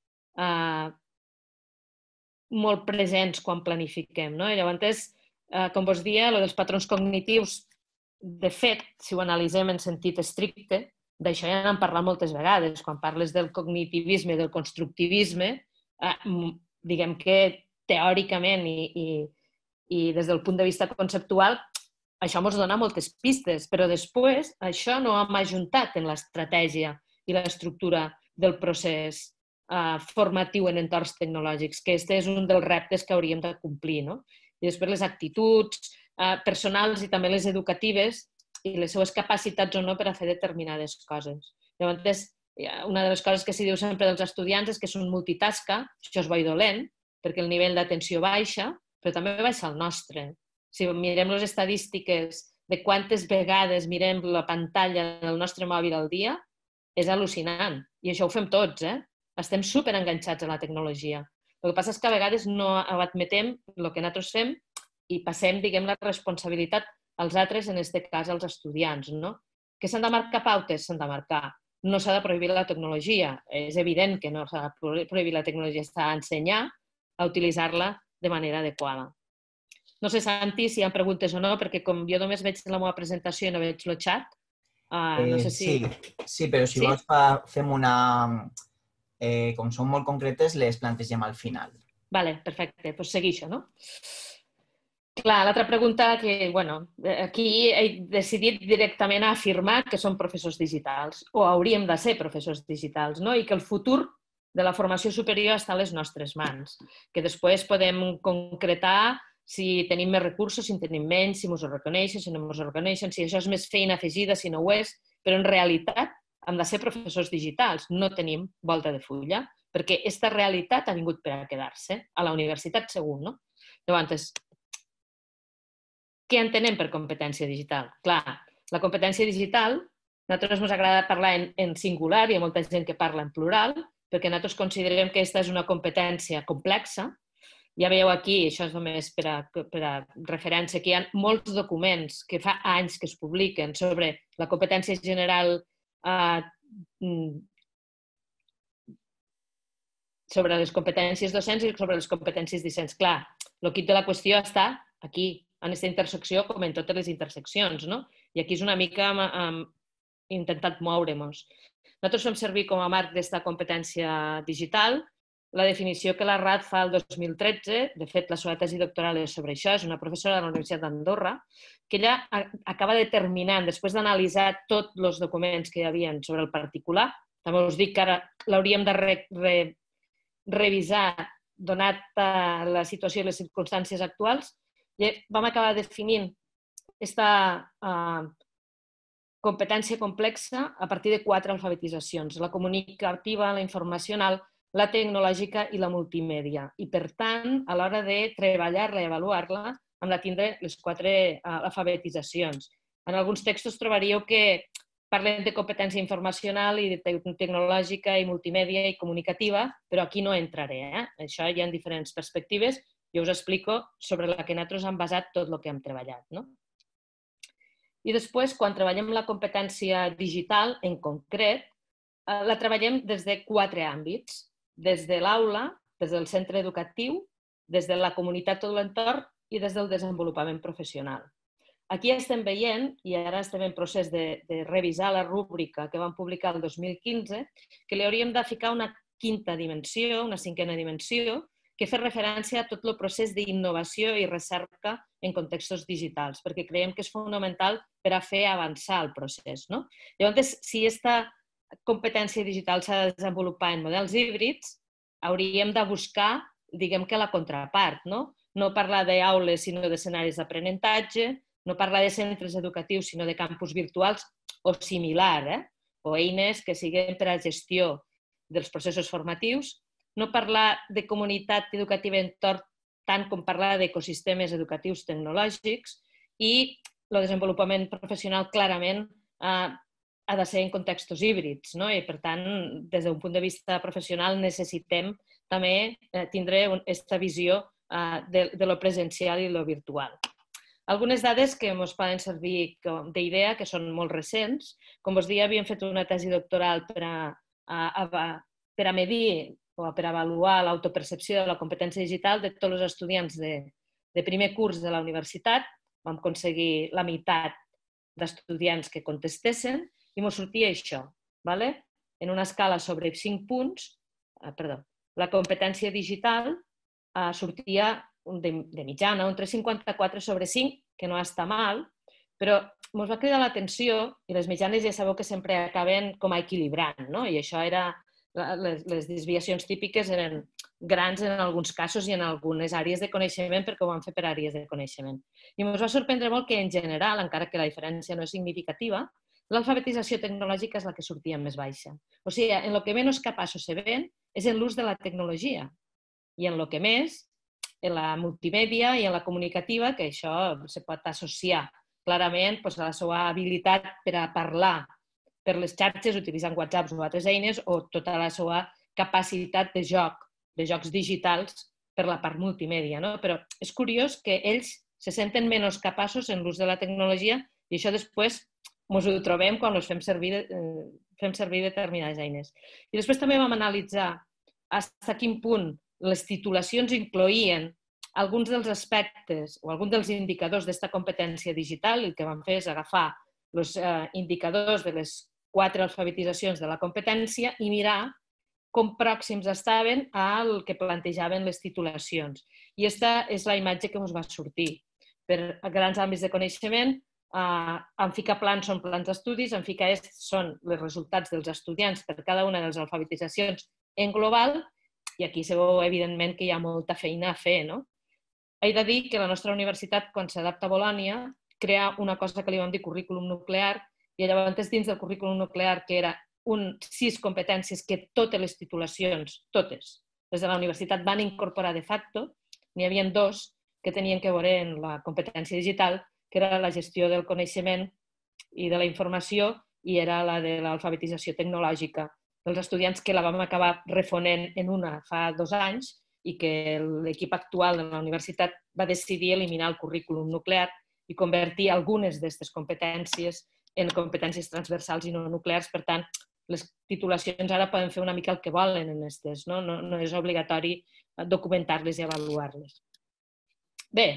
molt presents quan planifiquem. Llavors, com vos dia, el dels patrons cognitius, de fet, si ho analitzem en sentit estricte, d'això ja n'hem parlat moltes vegades. Quan parles del cognitivisme i del constructivisme, diguem que teòricament i des del punt de vista conceptual, això ens dona moltes pistes, però després això no hem ajuntat en l'estratègia i l'estructura del procés formatiu en entorns tecnològics, que aquest és un dels reptes que hauríem de complir. I després les actituds personals i també les educatives i les seves capacitats o no per a fer determinades coses. Llavors, una de les coses que s'hi diu sempre dels estudiants és que és un multitasca, això és bo i dolent, perquè el nivell d'atenció baixa, però també baixa el nostre. Si mirem les estadístiques de quantes vegades mirem la pantalla del nostre mòbil al dia, és al·lucinant. I això ho fem tots, eh? Estem superenganxats a la tecnologia. El que passa és que a vegades no admetem el que nosaltres fem i passem, diguem, la responsabilitat als altres, en aquest cas als estudiants. Que s'han de marcar pautes? S'han de marcar. No s'ha de prohibir la tecnologia. És evident que no s'ha de prohibir la tecnologia, s'ha d'ensenyar a utilitzar-la de manera adequada. No sé, Santi, si hi ha preguntes o no, perquè com jo només veig la meva presentació i no veig el xat, no sé si... Sí, però si vols fem una... Com són molt concretes, les plantegem al final. Vale, perfecte. Doncs segueixo, no? Clar, l'altra pregunta que, bueno, aquí he decidit directament a afirmar que som professors digitals o hauríem de ser professors digitals, no? I que el futur de la formació superior està a les nostres mans, que després podem concretar si tenim més recursos, si en tenim menys, si ens ho reconeixen, si no ens ho reconeixen, si això és més feina afegida, si no ho és, però en realitat hem de ser professors digitals, no tenim volta de fulla, perquè aquesta realitat ha vingut per a quedar-se, a la universitat segur, no? Llavors, què entenem per competència digital? Clar, la competència digital, a nosaltres ens agrada parlar en, en singular, hi ha molta gent que parla en plural, perquè nosaltres considerem que aquesta és una competència complexa. Ja veieu aquí, això és només per a, per a referència, que hi ha molts documents que fa anys que es publiquen sobre la competència general eh, sobre les competències docents i sobre les competències discents. Clar, el quid de la qüestió està aquí, en aquesta intersecció, com en totes les interseccions, no? I aquí és una mica hem intentat moure-nos. Nosaltres fem servir com a marc d'aquesta competència digital la definició que la R A D fa el dos mil tretze, de fet la seva tesi doctoral és sobre això, és una professora de la Universitat d'Andorra, que ella acaba determinant, després d'analitzar tots els documents que hi havia sobre el particular, també us dic que ara l'hauríem de re, re, revisar donat la situació i les circumstàncies actuals, i vam acabar definint aquesta uh, competència complexa a partir de quatre alfabetitzacions, la comunicativa, la informacional, la tecnològica i la multimèdia. I, per tant, a l'hora de treballar-la i avaluar-la, hem de tindre les quatre uh, alfabetitzacions. En alguns textos trobaríeu que parlem de competència informacional i de tecnològica i multimèdia i comunicativa, però aquí no entraré. Eh? Això hi ha diferents perspectives. Jo us explico sobre la que nosaltres hem basat tot el que hem treballat. No? I després, quan treballem la competència digital, en concret, la treballem des de quatre àmbits. Des de l'aula, des del centre educatiu, des de la comunitat tot l'entorn i des del desenvolupament professional. Aquí estem veient, i ara estem en procés de, de revisar la rúbrica que vam publicar el dos mil quinze, que li hauríem de ficar una quinta dimensió, una cinquena dimensió, que fa referència a tot el procés d'innovació i recerca en contextos digitals, perquè creiem que és fonamental per a fer avançar el procés. No? Llavors, si aquesta competència digital s'ha de desenvolupar en models híbrids, hauríem de buscar, diguem que la contrapart, no? No parlar d'aules, sinó d'escenaris d'aprenentatge, no parlar de centres educatius, sinó de campus virtuals o similar, eh? O eines que siguin per a gestió dels processos formatius, no parlar de comunitat educativa entorn tant com parlar d'ecosistemes educatius tecnològics i el desenvolupament professional clarament eh, ha de ser en contextos híbrids, no? I per tant, des d'un punt de vista professional necessitem també eh, tindre aquesta visió eh, de, de lo presencial i lo virtual. Algunes dades que ens poden servir d'idea, que són molt recents. Com us deia, havíem fet una tesi doctoral per a, a, a, per a medir o per avaluar l'autopercepció de la competència digital de tots els estudiants de, de primer curs de la universitat. Vam aconseguir la meitat d'estudiants que contestessin i ens sortia això. ¿vale? En una escala sobre cinc punts, eh, perdó, la competència digital eh, sortia de, de mitjana, un tres coma cinquanta-quatre sobre cinc, que no està mal, però ens va cridar l'atenció i les mitjanes ja sabeu que sempre acaben com a equilibrant, no? I això era... Les, les desviacions típiques eren grans en alguns casos i en algunes àrees de coneixement perquè ho van fer per àrees de coneixement. I ens va sorprendre molt que en general, encara que la diferència no és significativa, l'alfabetització tecnològica és la que sortia més baixa. O sigui, en el que menys capaços se ven és en l'ús de la tecnologia i en el que més, en la multimèdia i en la comunicativa, que això se pot associar clarament a la seva habilitat per a parlar per les xarxes, utilitzant WhatsApp o altres eines, o tota la seva capacitat de joc, de jocs digitals per la part multimèdia. No? Però és curiós que ells se senten menys capaços en l'ús de la tecnologia i això després ens ho trobem quan els fem servir, eh, fem servir determinades eines. I després també vam analitzar fins a quin punt les titulacions incloïen alguns dels aspectes o alguns dels indicadors d'aquesta competència digital. El que vam fer és agafar els eh, indicadors de les quatre alfabetitzacions de la competència i mirar com pròxims estaven al que plantejaven les titulacions. I aquesta és la imatge que ens va sortir. per grans àmbits de coneixement, en ficar plans són plans d'estudis, en ficar est són els resultats dels estudiants per cada una de les alfabetitzacions en global, i aquí sabeu, evidentment, que hi ha molta feina a fer, no? He de dir que la nostra universitat, quan s'adapta a Bolònia, crea una cosa que li vam dir currículum nuclear, i llavors dins del currículum nuclear, que era un, sis competències que totes les titulacions, totes, des de la universitat van incorporar de facto, n'hi havia dos que tenien que veure en la competència digital, que era la gestió del coneixement i de la informació i era la de l'alfabetització tecnològica dels estudiants, que la vam acabar refonent en una fa dos anys i que l'equip actual de la universitat va decidir eliminar el currículum nuclear i convertir algunes d'aquestes competències en competències transversals i no nuclears. Per tant, les titulacions ara poden fer una mica el que volen en aquestes, no? No, no és obligatori documentar-les i avaluar-les. Bé,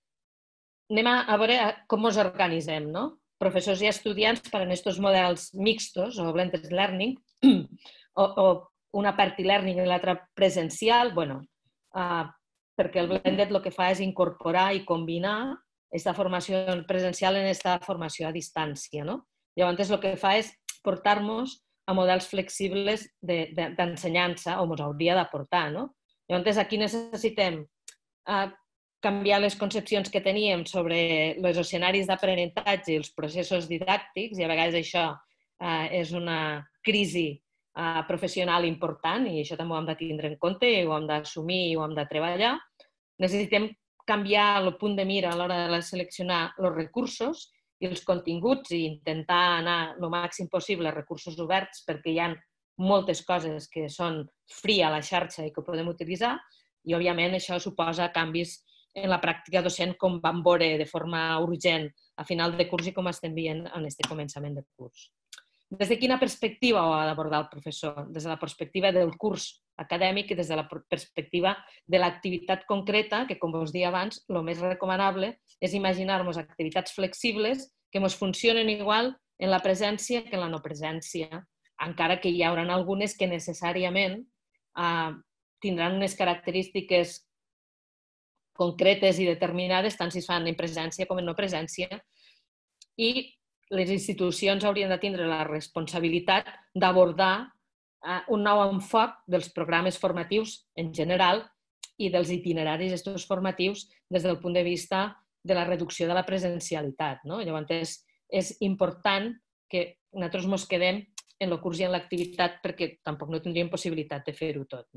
anem a veure com ens organitzem, no? Professors i estudiants per a aquests models mixtos o blended learning o, o una part e-learning i l'altra presencial, bueno, uh, perquè el blended el que fa és incorporar i combinar aquesta formació presencial en aquesta formació a distància, no? Llavors el que fa és portar-nos a models flexibles d'ensenyança, o ens hauria d'aportar, no? Llavors aquí necessitem uh, canviar les concepcions que teníem sobre els escenaris d'aprenentatge i els processos didàctics, i a vegades això eh, és una crisi eh, professional important i això també ho hem de tindre en compte i ho hem d'assumir i ho hem de treballar. Necessitem canviar el punt de mira a l'hora de seleccionar els recursos i els continguts i intentar anar el màxim possible a recursos oberts perquè hi ha moltes coses que són free a la xarxa i que podem utilitzar i, òbviament, això suposa canvis en la pràctica docent com vam veure de forma urgent a final de curs i com estem veient en aquest començament de curs. Des de quina perspectiva ho ha d'abordar el professor? Des de la perspectiva del curs acadèmic i des de la perspectiva de l'activitat concreta, que, com us deia abans, el més recomanable és imaginar-nos activitats flexibles que ens funcionen igual en la presència que en la no presència, encara que hi haurà algunes que necessàriament eh, tindran unes característiques concretes i determinades, tant si es fan en presència com en no presència, i les institucions haurien de tindre la responsabilitat d'abordar un nou enfoc dels programes formatius en general i dels itineraris estos formatius des del punt de vista de la reducció de la presencialitat. Llavors, és important que nosaltres ens quedem en el curs i en l'activitat perquè tampoc no tindríem possibilitat de fer-ho tot.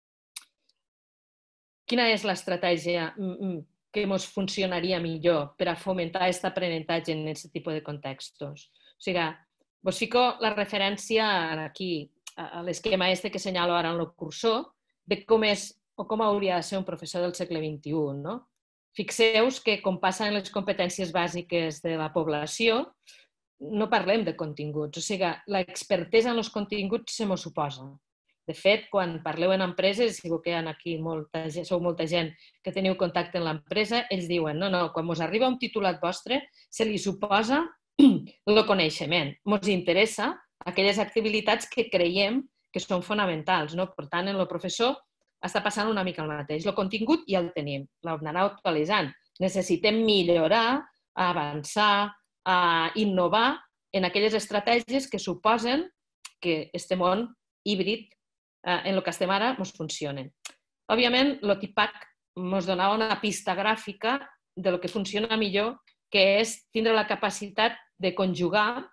Quina és l'estratègia que ens funcionaria millor per a fomentar aquest aprenentatge en aquest tipus de contextos? O sigui, us fico la referència aquí, a l'esquema este que assenyalo ara en el cursor, de com és o com hauria de ser un professor del segle vint-i-u. Fixeu-vos que, com passa en les competències bàsiques de la població, no parlem de continguts. O sigui, l'expertesa en els continguts se m'ho suposa. De fet, quan parleu en empreses, si que aquí sou molta gent que teniu contacte amb l'empresa, ells diuen, no, no, quan ens arriba un titulat vostre, se li suposa el coneixement. Ens interessa aquelles activitats que creiem que són fonamentals. Per tant, en el professor està passant una mica el mateix. El contingut ja el tenim, l'anar actualitzant. Necessitem millorar, avançar, innovar en aquelles estratègies que suposen que aquest món híbrid en el que estem ara ens funcionen. Òbviament, el TIPAC ens donava una pista gràfica del que funciona millor, que és tindre la capacitat de conjugar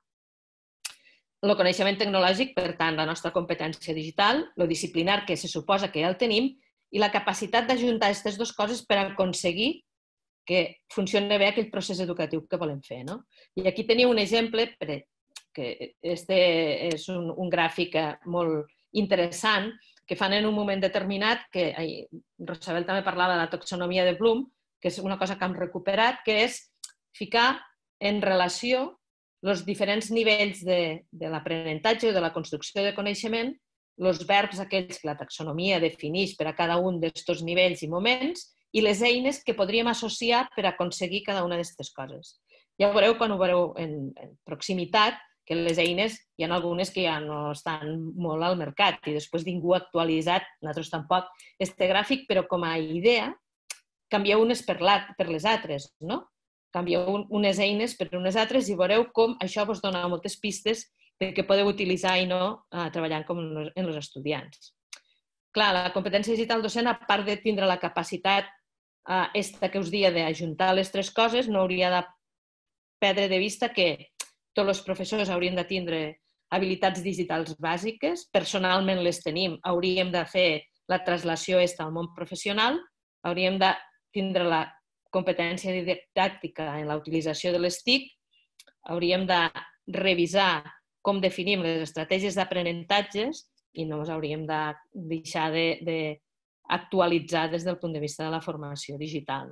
el coneixement tecnològic, per tant, la nostra competència digital, el disciplinar, que se suposa que ja el tenim, i la capacitat d'ajuntar aquestes dues coses per aconseguir que funcioni bé aquell procés educatiu que volem fer. I aquí teniu un exemple, que este és un gràfic molt interessant, que fan en un moment determinat, que Rosabel també parlava de la taxonomia de Bloom, que és una cosa que hem recuperat, que és ficar en relació els diferents nivells de l'aprenentatge o de la construcció de coneixement, els verbs aquells que la taxonomia defineix per a cada un d'aquests nivells i moments i les eines que podríem associar per aconseguir cada una d'aquestes coses. Ja veureu, quan ho veureu en proximitat, que les eines hi ha algunes que ja no estan molt al mercat i després ningú ha actualitzat, nosaltres tampoc, aquest gràfic, però com a idea canvieu unes per les altres, no? canvieu unes eines per unes altres i veureu com això vos dona moltes pistes que podeu utilitzar i no treballant com en els estudiants. Clar, la competència digital docent, a part de tindre la capacitat esta que us dia d'ajuntar les tres coses, no hauria de perdre de vista que tots els professors haurien de tindre habilitats digitals bàsiques, personalment les tenim, hauríem de fer la translació esta al món professional, hauríem de tindre la competència didàctica en la utilització de les T I C, hauríem de revisar com definim les estratègies d'aprenentatges i no ens hauríem de deixar d'actualitzar des del punt de vista de la formació digital.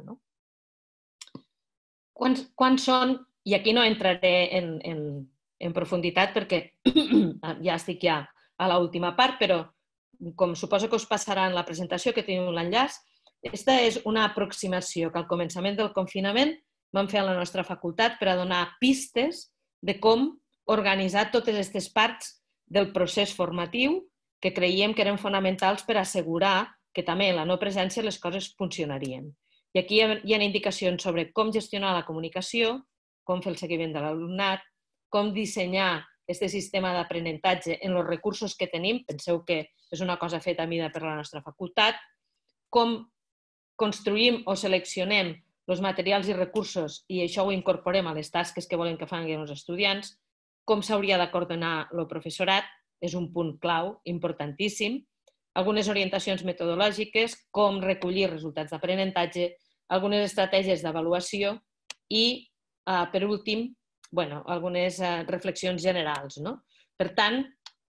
Quants són, i aquí no entraré en profunditat perquè ja estic ja a l'última part, però com suposo que us passarà en la presentació, que teniu l'enllaç, aquesta és una aproximació que al començament del confinament vam fer a la nostra facultat per a donar pistes de com organitzar totes aquestes parts del procés formatiu que creiem que eren fonamentals per assegurar que també en la no presència les coses funcionarien. I aquí hi ha indicacions sobre com gestionar la comunicació, com fer el seguiment de l'alumnat, com dissenyar aquest sistema d'aprenentatge en els recursos que tenim, penseu que és una cosa feta a mida per la nostra facultat, com construïm o seleccionem els materials i recursos i això ho incorporem a les tasques que volen que fan els estudiants, com s'hauria de coordinar el professorat, és un punt clau, importantíssim, algunes orientacions metodològiques, com recollir resultats d'aprenentatge, algunes estratègies d'avaluació i, per últim, algunes reflexions generals. Per tant,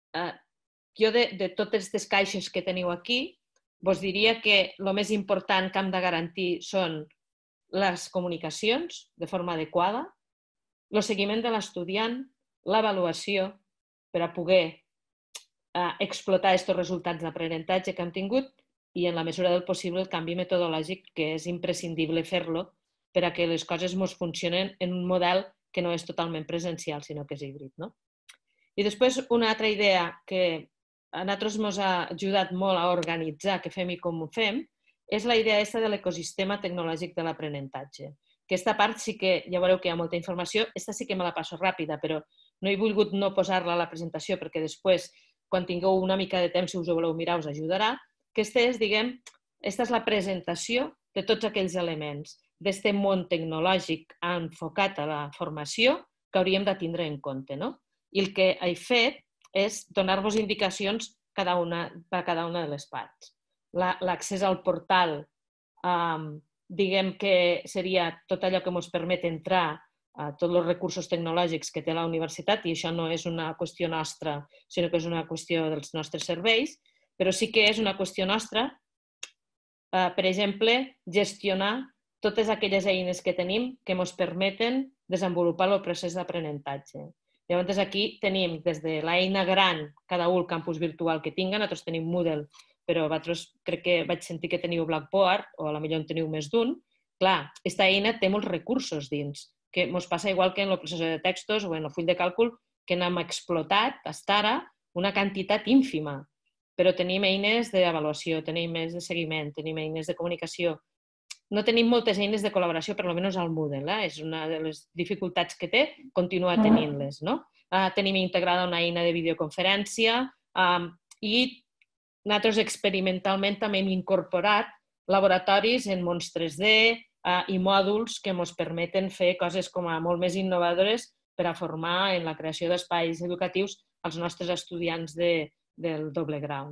jo de totes aquestes caixes que teniu aquí, vos diria que el més important que hem de garantir són les comunicacions de forma adequada, el seguiment de l'estudiant, l'avaluació per a poder explotar aquests resultats d'aprenentatge que hem tingut i, en la mesura del possible, el canvi metodològic, que és imprescindible fer-lo per a que les coses ens funcionen en un model que no és totalment presencial, sinó que és híbrid. I després, una altra idea que a nosaltres ens ha ajudat molt a organitzar què fem i com ho fem, és la idea aquesta de l'ecosistema tecnològic de l'aprenentatge. Aquesta part sí que, ja veureu que hi ha molta informació, aquesta sí que me la passo ràpida, però no he volgut no posar-la a la presentació perquè després, quan tingueu una mica de temps, si us ho voleu mirar, us ajudarà. Aquesta és, diguem, aquesta és la presentació de tots aquells elements d'aquest món tecnològic enfocat a la formació que hauríem de tindre en compte. I el que he fet és donar-vos indicacions per a cada una de les parts. L'accés al portal, diguem que seria tot allò que ens permet entrar a tots els recursos tecnològics que té la universitat, i això no és una qüestió nostra, sinó que és una qüestió dels nostres serveis, però sí que és una qüestió nostra, per exemple, gestionar totes aquelles eines que tenim que ens permeten desenvolupar el procés d'aprenentatge. Llavors aquí tenim des de l'eina gran, cada un el campus virtual que tinguen, nosaltres tenim Moodle, però vosaltres crec que vaig sentir que teniu Blackboard, o potser en teniu més d'un. Clar, aquesta eina té molts recursos dins, que ens passa igual que en el processor de textos o en el full de càlcul, que n'hem explotat, fins ara, una quantitat ínfima. Però tenim eines d'avaluació, tenim eines de seguiment, tenim eines de comunicació. No tenim moltes eines de col·laboració, per almenys al Moodle. És una de les dificultats que té, continuar tenint-les. Tenim integrada una eina de videoconferència i nosaltres experimentalment també hem incorporat laboratoris en mons tres D i mòduls que ens permeten fer coses com a molt més innovadores per a formar en la creació d'espais educatius als nostres estudiants del doble grau.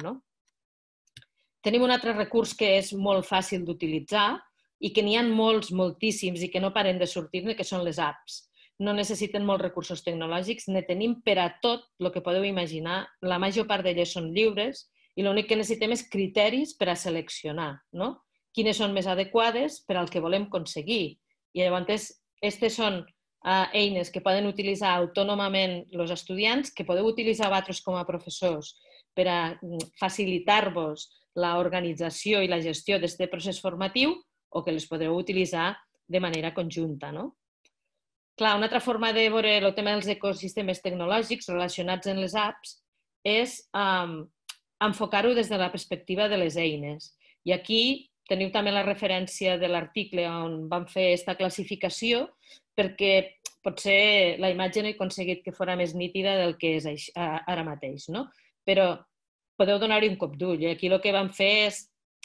Tenim un altre recurs que és molt fàcil d'utilitzar i que n'hi ha molts, moltíssims, i que no paren de sortir-ne, que són les apps. No necessiten molts recursos tecnològics, ne tenim per a tot el que podeu imaginar. La major part d'elles són lliures i l'únic que necessitem és criteris per a seleccionar quines són més adequades per al que volem aconseguir. I llavors, aquestes són eines que poden utilitzar autònomament els estudiants, que podeu utilitzar vosaltres com a professors per a facilitar-vos l'organització i la gestió d'aquest procés formatiu, o que les podreu utilitzar de manera conjunta. Clar, una altra forma de veure el tema dels ecosistemes tecnològics relacionats amb les apps és enfocar-ho des de la perspectiva de les eines. I aquí teniu també la referència de l'article on vam fer aquesta classificació, perquè potser la imatge no he aconseguit que fos més nítida del que és ara mateix, no? Però podeu donar-hi un cop d'ull. Aquí el que vam fer és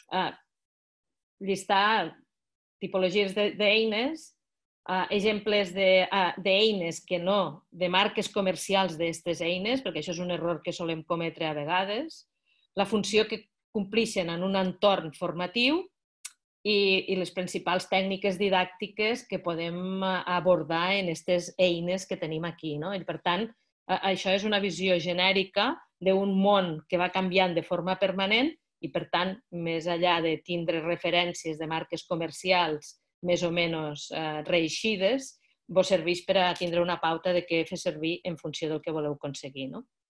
llistar tipologies d'eines, exemples d'eines que no, de marques comercials d'aquestes eines, perquè això és un error que solem cometre a vegades, la funció que complixen en un entorn formatiu i les principals tècniques didàctiques que podem abordar en aquestes eines que tenim aquí. I, per tant, això és una visió genèrica d'un món que va canviant de forma permanent i, per tant, més enllà de tindre referències de marques comercials més o menys reeixides, vos serveix per a tindre una pauta de què fer servir en funció del que voleu aconseguir.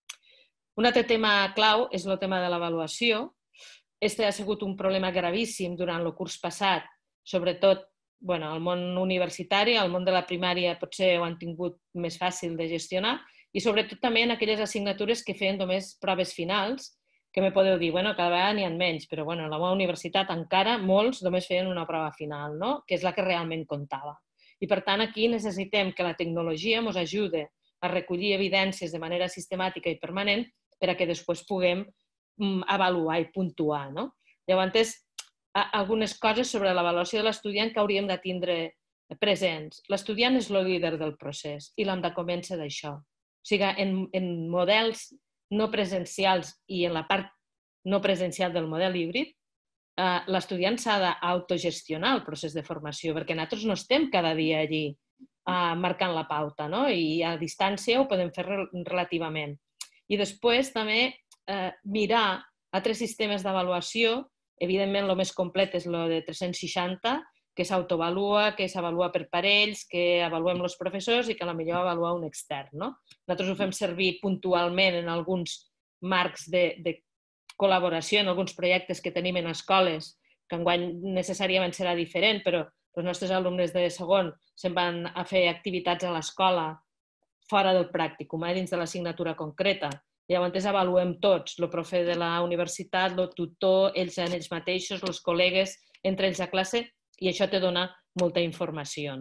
Un altre tema clau és el tema de l'avaluació. Este ha sigut un problema gravíssim durant el curs passat, sobretot al món universitari, al món de la primària potser ho han tingut més fàcil de gestionar i sobretot també en aquelles assignatures que feien només proves finals, que me podeu dir, bueno, cada vegada n'hi ha menys, però a la meva universitat encara molts només feien una prova final, que és la que realment comptava. I per tant aquí necessitem que la tecnologia ens ajudi a recollir evidències de manera sistemàtica i permanent per a que després puguem avaluar i puntuar. Llavors, algunes coses sobre l'avaluació de l'estudiant que hauríem de tindre presents. L'estudiant és el líder del procés i l'hem de convèncer d'això. O sigui, en models no presencials i en la part no presencial del model híbrid, l'estudiant s'ha d'autogestionar el procés de formació, perquè nosaltres no estem cada dia allí marcant la pauta, i a distància ho podem fer relativament. I després també mirar altres sistemes d'avaluació, evidentment el més complet és el de tres-cents seixanta, que s'autoavalua, que s'avalua per parells, que avaluem els professors i que potser avalua un extern. Nosaltres ho fem servir puntualment en alguns marcs de col·laboració, en alguns projectes que tenim en escoles, que enguany necessàriament serà diferent, però els nostres alumnes de segon se'n van a fer activitats a l'escola fora del pràcticum, dins de l'assignatura concreta. Llavors avaluem tots, el profe de la universitat, el tutor, ells en ells mateixos, els col·legues, entre ells a classe, i això te dona molta informació.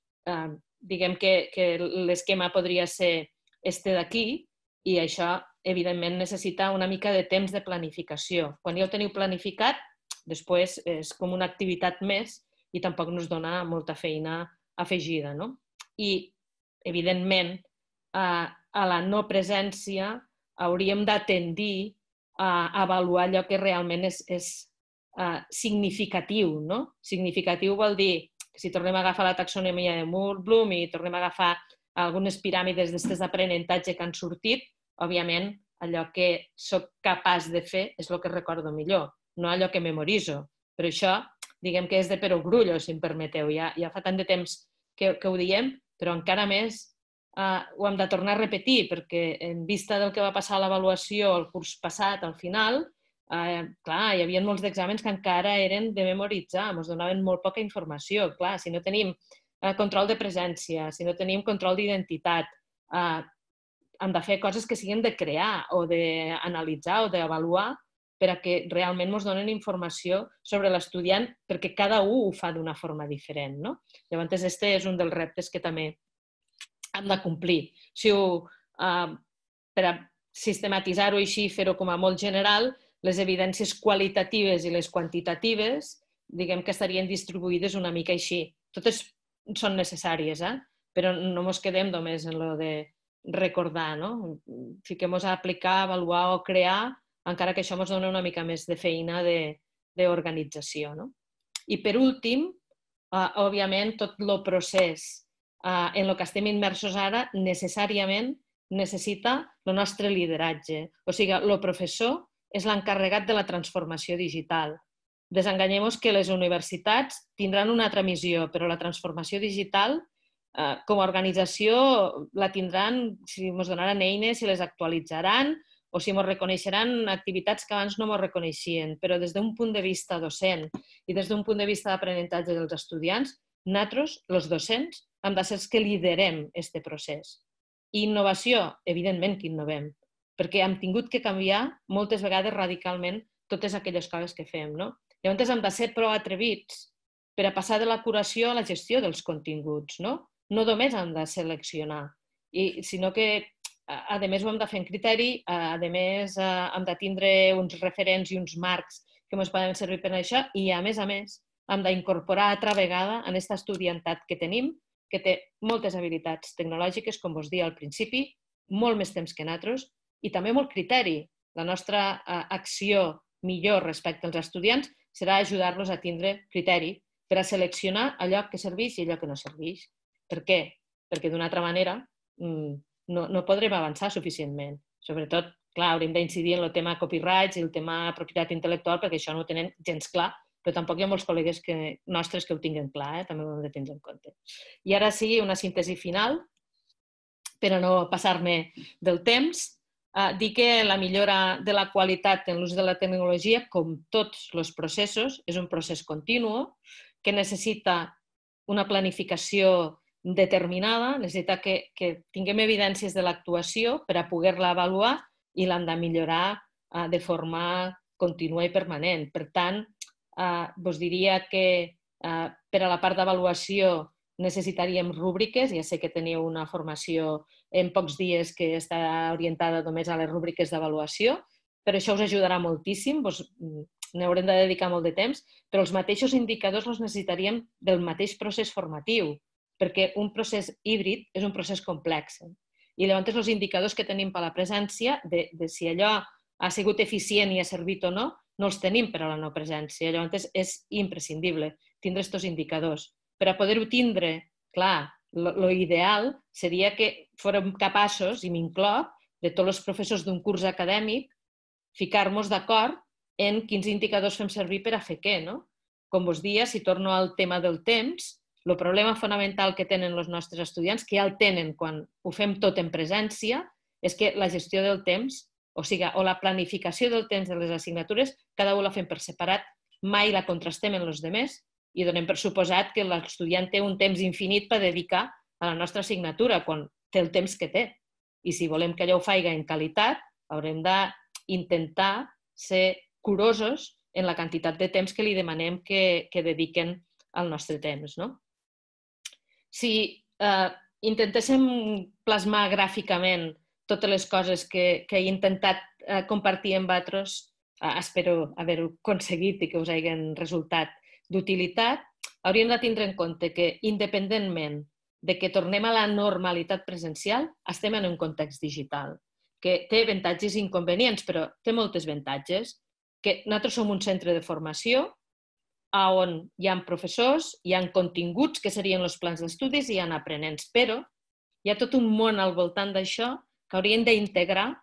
Diguem que l'esquema podria ser este d'aquí i això, evidentment, necessita una mica de temps de planificació. Quan ja ho teniu planificat, després és com una activitat més i tampoc ens dona molta feina afegida. I, evidentment, a la no presència hauríem d'atendir a avaluar allò que realment és significatiu. Significatiu vol dir que si tornem a agafar la taxonomia de Bloom i tornem a agafar algunes piràmides d'aquestes d'aprenentatge que han sortit, òbviament allò que soc capaç de fer és el que recordo millor, no allò que memoritzo. Però això, diguem que és de perogrullo, si em permeteu. Ja fa tant de temps que ho diem, però encara més ho hem de tornar a repetir, perquè en vista del que va passar a l'avaluació el curs passat, al final, clar, hi havia molts d'exàmens que encara eren de memoritzar, ens donaven molt poca informació. Clar, si no tenim control de presència, si no tenim control d'identitat, hem de fer coses que siguin de crear o d'analitzar o d'avaluar per a que realment ens donen informació sobre l'estudiant, perquè cada un ho fa d'una forma diferent. Llavors, aquest és un dels reptes que també hem de complir. Per a sistematitzar-ho així, fer-ho com a molt general, les evidències qualitatives i les quantitatives, diguem que estarien distribuïdes una mica així. Totes són necessàries, però no ens quedem només en el de recordar. Fiquem-nos a aplicar, avaluar o crear, encara que això ens dona una mica més de feina d'organització. I per últim, òbviament, tot el procés en el que estem immersos ara necessàriament necessita el nostre lideratge. O sigui, el professor és l'encarregat de la transformació digital. Desenganyem-nos que les universitats tindran una altra missió, però la transformació digital, com a organització, la tindran si ens donaran eines, si les actualitzaran o si ens reconeixeran activitats que abans no ens reconeixien. Però des d'un punt de vista docent i des d'un punt de vista d'aprenentatge dels estudiants, nosaltres, els docents, hem de ser els que liderem aquest procés. I innovació, evidentment que innovem, perquè hem tingut que canviar moltes vegades radicalment totes aquelles coses que fem. Llavors hem de ser prou atrevits per a passar de la curació a la gestió dels continguts, no? No només hem de seleccionar, sinó que, a més, ho hem de fer en criteri, a més, hem de tindre uns referents i uns marcs que ens poden servir per a això i, a més a més, hem d'incorporar altra vegada en aquesta estudiantat que tenim, que té moltes habilitats tecnològiques, com vos deia al principi, molt més temps que nosaltres i també molt criteri. La nostra acció millor respecte als estudiants serà ajudar-los a tindre criteri per a seleccionar allò que serveix i allò que no serveix. Per què? Perquè d'una altra manera no podrem avançar suficientment. Sobretot, clar, haurem d'incidir en el tema copyrights i el tema propietat intel·lectual perquè això no ho tenen gens clar, però tampoc hi ha molts col·legues nostres que ho tinguin clar, també ho hem de tenir en compte. I ara sí, una síntesi final, per a no passar-me del temps, dir que la millora de la qualitat en l'ús de la tecnologia, com tots els processos, és un procés continu que necessita una planificació determinada, necessita que tinguem evidències de l'actuació per a poder-la avaluar i l'hem de millorar de forma contínua i permanent. Per tant, vos diria que per a la part d'avaluació necessitaríem rúbriques. Ja sé que teniu una formació en pocs dies que està orientada només a les rúbriques d'avaluació, però això us ajudarà moltíssim, n'haurem de dedicar molt de temps, però els mateixos indicadors els necessitaríem del mateix procés formatiu, perquè un procés híbrid és un procés complex. I llavors els indicadors que tenim per a la presència, de si allò ha sigut eficient i ha servit o no, no els tenim per a la no presència. Llavors és imprescindible tindre aquests indicadors. Per a poder-ho tindre, clar, l'ideal seria que fórem capaços, i m'incloc, de tots els professors d'un curs acadèmic, ficar-nos d'acord en quins indicadors fem servir per a fer què. Com vos deia, si torno al tema del temps, el problema fonamental que tenen els nostres estudiants, que ja el tenen quan ho fem tot en presència, és que la gestió del temps, o sigui, o la planificació del temps de les assignatures, cada un la fem per separat, mai la contrastem en els altres i donem per suposat que l'estudiant té un temps infinit per dedicar a la nostra assignatura, quan té el temps que té. I si volem que allò ho faci en qualitat, haurem d'intentar ser curosos en la quantitat de temps que li demanem que dediquen al nostre temps. Si intentéssim plasmar gràficament totes les coses que he intentat compartir amb vosaltres, espero haver-ho aconseguit i que us hagin resultat d'utilitat, hauríem de tindre en compte que, independentment de que tornem a la normalitat presencial, estem en un context digital, que té avantatges i inconvenients, però té moltes avantatges, que nosaltres som un centre de formació on hi ha professors, hi ha continguts, que serien els plans d'estudis, i hi ha aprenents, però hi ha tot un món al voltant d'això que hauríem d'integrar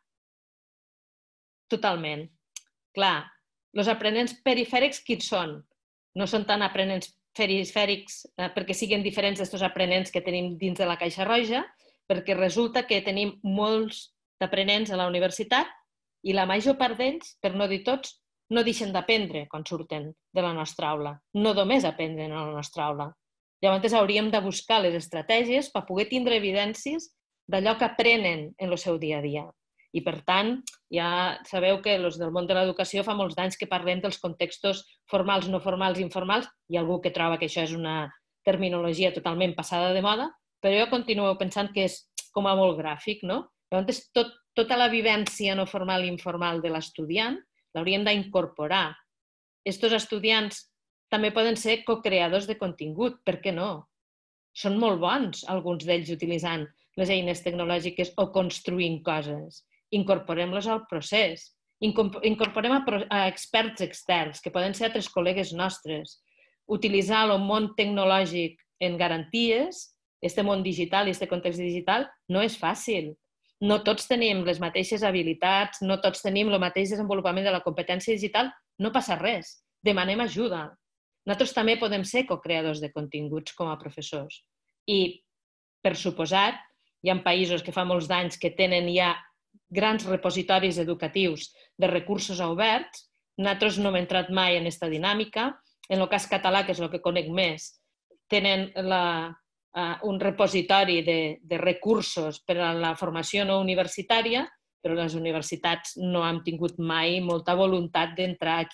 totalment. Clar, els aprenents perifèrics quins són? No són tan aprenents perifèrics perquè siguin diferents d'aquests aprenents que tenim dins de la caixa roja, perquè resulta que tenim molts d'aprenents a la universitat i la major part d'ells, per no dir tots, no deixen d'aprendre quan surten de la nostra aula. No només aprenen a la nostra aula. Llavors hauríem de buscar les estratègies per poder tindre evidències d'allò que aprenen en el seu dia a dia. I, per tant, ja sabeu que els del món de l'educació fa molts anys que parlem dels contextos formals, no formals i informals. Hi ha algú que troba que això és una terminologia totalment passada de moda, però jo continuo pensant que és com a molt gràfic, no? Llavors, tota la vivència no formal i informal de l'estudiant l'hauríem d'incorporar. Estos estudiants també poden ser co-creadors de contingut, per què no? Són molt bons, alguns d'ells, utilitzant les eines tecnològiques o construint coses. Incorporem-los al procés. Incorporem a experts externs, que poden ser altres col·legues nostres. Utilitzar el món tecnològic en garanties, aquest món digital i aquest context digital, no és fàcil. No tots tenim les mateixes habilitats, no tots tenim el mateix desenvolupament de la competència digital, no passa res. Demanem ajuda. Nosaltres també podem ser co-creadors de continguts com a professors. I, per suposat, hi ha països que fa molts d'anys que tenen ja grans repositoris educatius de recursos oberts. Nosaltres no hem entrat mai en aquesta dinàmica. En el cas català, que és el que conec més, tenen un repositori de recursos per a la formació no universitària, però les universitats no han tingut mai molta voluntat d'entrar aquí.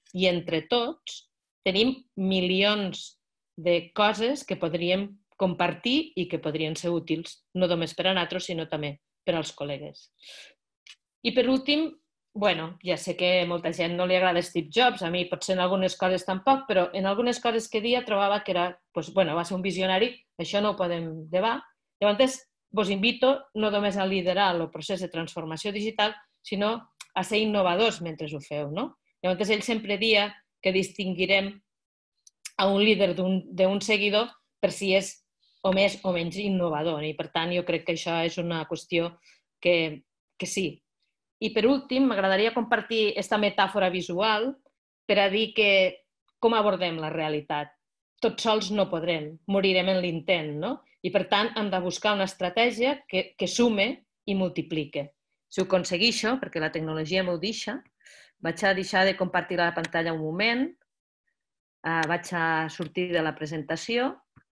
i entre tots tenim milions de coses que podríem compartir i que podrien ser útils, no només per a nosaltres, sinó també per als col·legues. I per últim, bueno, ja sé que a molta gent no li agrada Steve Jobs, a mi potser en algunes coses tampoc, però en algunes coses que dia trobava que era, doncs, bueno, va ser un visionari, això no ho podem debar. Llavors, vos invito no només a liderar el procés de transformació digital, sinó a ser innovadors mentre ho feu, no? Llavors, ell sempre dia que distinguirem a un líder d'un seguidor per si és o més o menys innovador. I, per tant, jo crec que això és una qüestió que, que sí. I, per últim, m'agradaria compartir aquesta metàfora visual per a dir que com abordem la realitat. Tots sols no podrem, morirem en l'intent, no? I, per tant, hem de buscar una estratègia que, que sume i multiplique. Si ho aconsegueixo, perquè la tecnologia m'ho deixa, vaig a deixar de compartir la pantalla un moment, uh, vaig a sortir de la presentació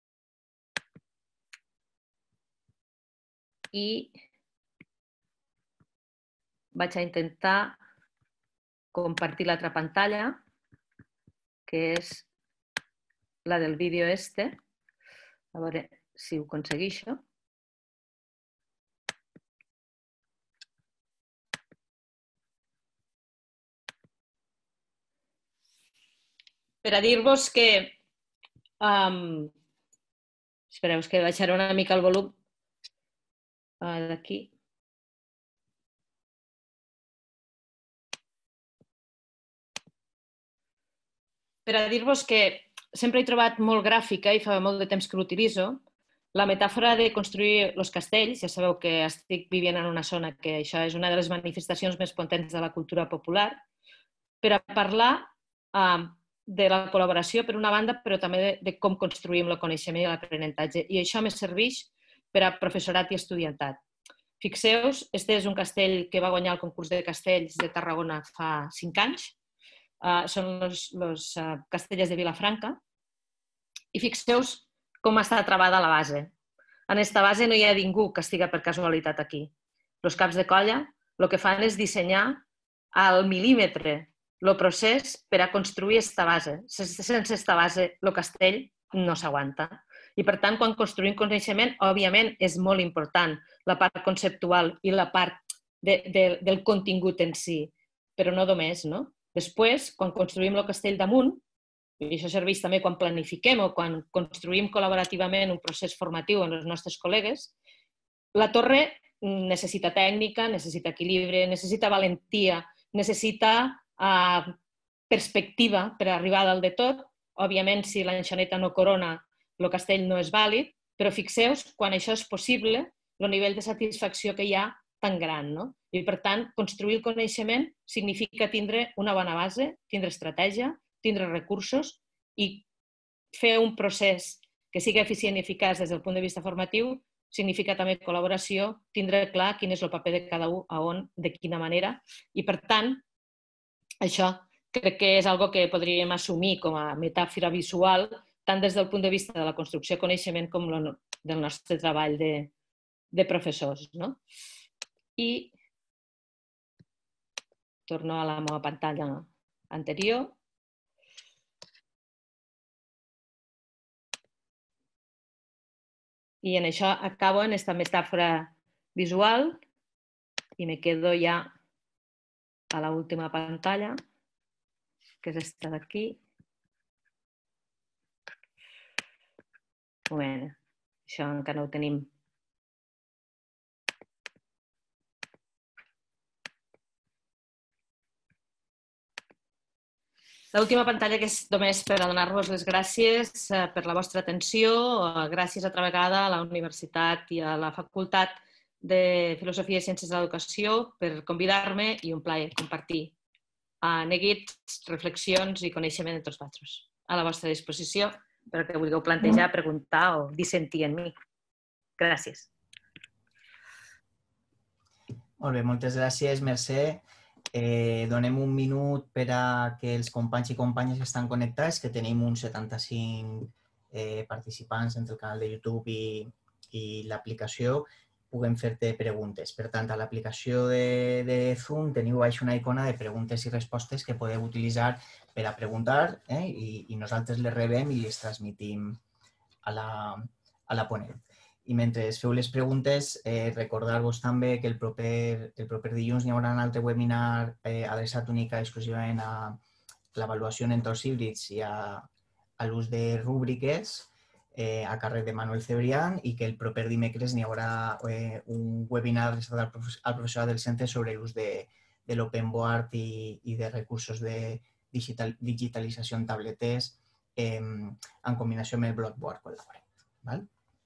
i vaig a intentar compartir l'altra pantalla, que és la del vídeo este. A veure si ho aconsegueixo. Per a dir-vos que... Um, espereu, que baixaré una mica el volum uh, d'aquí. Per a dir-vos que sempre he trobat molt gràfica i fa molt de temps que l'utilitzo, la metàfora de construir els castells. Ja sabeu que estic vivint en una zona que això és una de les manifestacions més potents de la cultura popular, per a parlar uh, de la col·laboració per una banda, però també de, de com construïm el coneixement i l'aprenentatge. I això me serveix per a professorat i estudiantat. Fixeu-vos, este és un castell que va guanyar el concurs de castells de Tarragona fa cinc anys. Uh, són els uh, castellers de Vilafranca. I fixeu-vos com està travada la base. En aquesta base no hi ha ningú que estigui per casualitat aquí. Els caps de colla el que fan és dissenyar al mil·límetre el procés per a construir aquesta base. Sense aquesta base el castell no s'aguanta. I per tant, quan construïm coneixement, òbviament és molt important la part conceptual i la part de, de, del contingut en si, però no només, no? Després, quan construïm el castell damunt, i això serveix també quan planifiquem o quan construïm col·laborativament un procés formatiu amb els nostres col·legues, la torre necessita tècnica, necessita equilibri, necessita valentia, necessita uh, perspectiva per arribar a dalt de tot. Òbviament, si l'enxaneta no corona, el castell no és vàlid, però fixeu-vos, quan això és possible, el nivell de satisfacció que hi ha tan gran, no? I, per tant, construir el coneixement significa tindre una bona base, tindre estratègia, tindre recursos i fer un procés que sigui eficient i eficaç des del punt de vista formatiu significa també col·laboració, tindre clar quin és el paper de cada un, a on, de quina manera. I, per tant, això crec que és algo que podríem assumir com a metàfora visual tant des del punt de vista de la construcció de coneixement com del nostre treball de, de professors, no? I torno a la meva pantalla anterior. I en això acabo en aquesta metàfora visual i me quedo ja a l'última pantalla, que és aquesta d'aquí. Un moment, això encara no ho tenim. L'última pantalla, que és només per a donar-vos les gràcies per la vostra atenció. Gràcies altra vegada a la Universitat i a la Facultat de Filosofia i Ciències de l'Educació per convidar-me i un plaer compartir neguits, reflexions i coneixement de tots vosaltres. A la vostra disposició per que vulgueu plantejar, preguntar o dissentir en mi. Gràcies. Molt bé, moltes gràcies, Mercè. Eh, donem un minut per a que els companys i companyes que estan connectats, que tenim uns setanta-cinc eh, participants entre el canal de YouTube i, i l'aplicació, puguem fer-te preguntes. Per tant, a l'aplicació de, de Zoom teniu baix una icona de preguntes i respostes que podeu utilitzar per a preguntar eh? I, i nosaltres les rebem i les transmitim a la, a la ponent. I mentre feu les preguntes, eh, recordar-vos també que el proper, el proper dilluns hi haurà un altre webinar eh, adreçat única exclusivament a l'avaluació en entorns híbrids i a, a l'ús de rúbriques eh, a càrrec de Manuel Cebrián i que el proper dimecres n'hi haurà eh, un webinar adreçat al, professor, al professorat del centre sobre l'ús de, de l'open board i, i de recursos de digital, digitalització en tabletes eh, en combinació amb el Blackboard col·laborat. Val?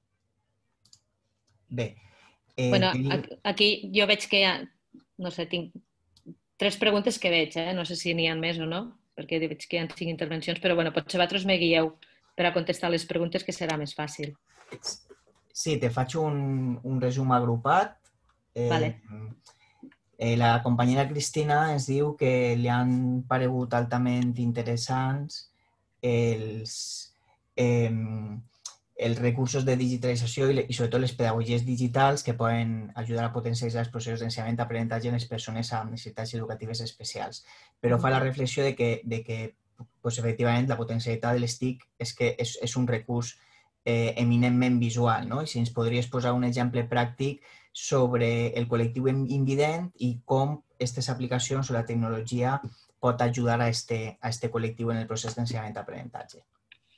Bé. Eh, bueno, tenim... aquí jo veig que hi ha, no sé, tinc tres preguntes que veig, eh? No sé si n'hi ha més o no, perquè veig que hi ha cinc intervencions, però bueno, potser vosaltres me guieu per a contestar les preguntes, que serà més fàcil. Sí, te faig un, un resum agrupat. Eh, vale. eh, la companyera Cristina ens diu que li han paregut altament interessants els... Eh, els recursos de digitalització i, i sobretot les pedagogies digitals que poden ajudar a potencialitzar els processos d'ensenyament-aprenentatge en les persones amb necessitats educatives especials. Però fa la reflexió de que, de que pues, efectivament, la potencialitat de les T I C és que és, és un recurs eh, eminentment visual, no? I si ens podries posar un exemple pràctic sobre el col·lectiu invident i com aquestes aplicacions o la tecnologia pot ajudar a este, a este col·lectiu en el procés d'ensenyament-aprenentatge.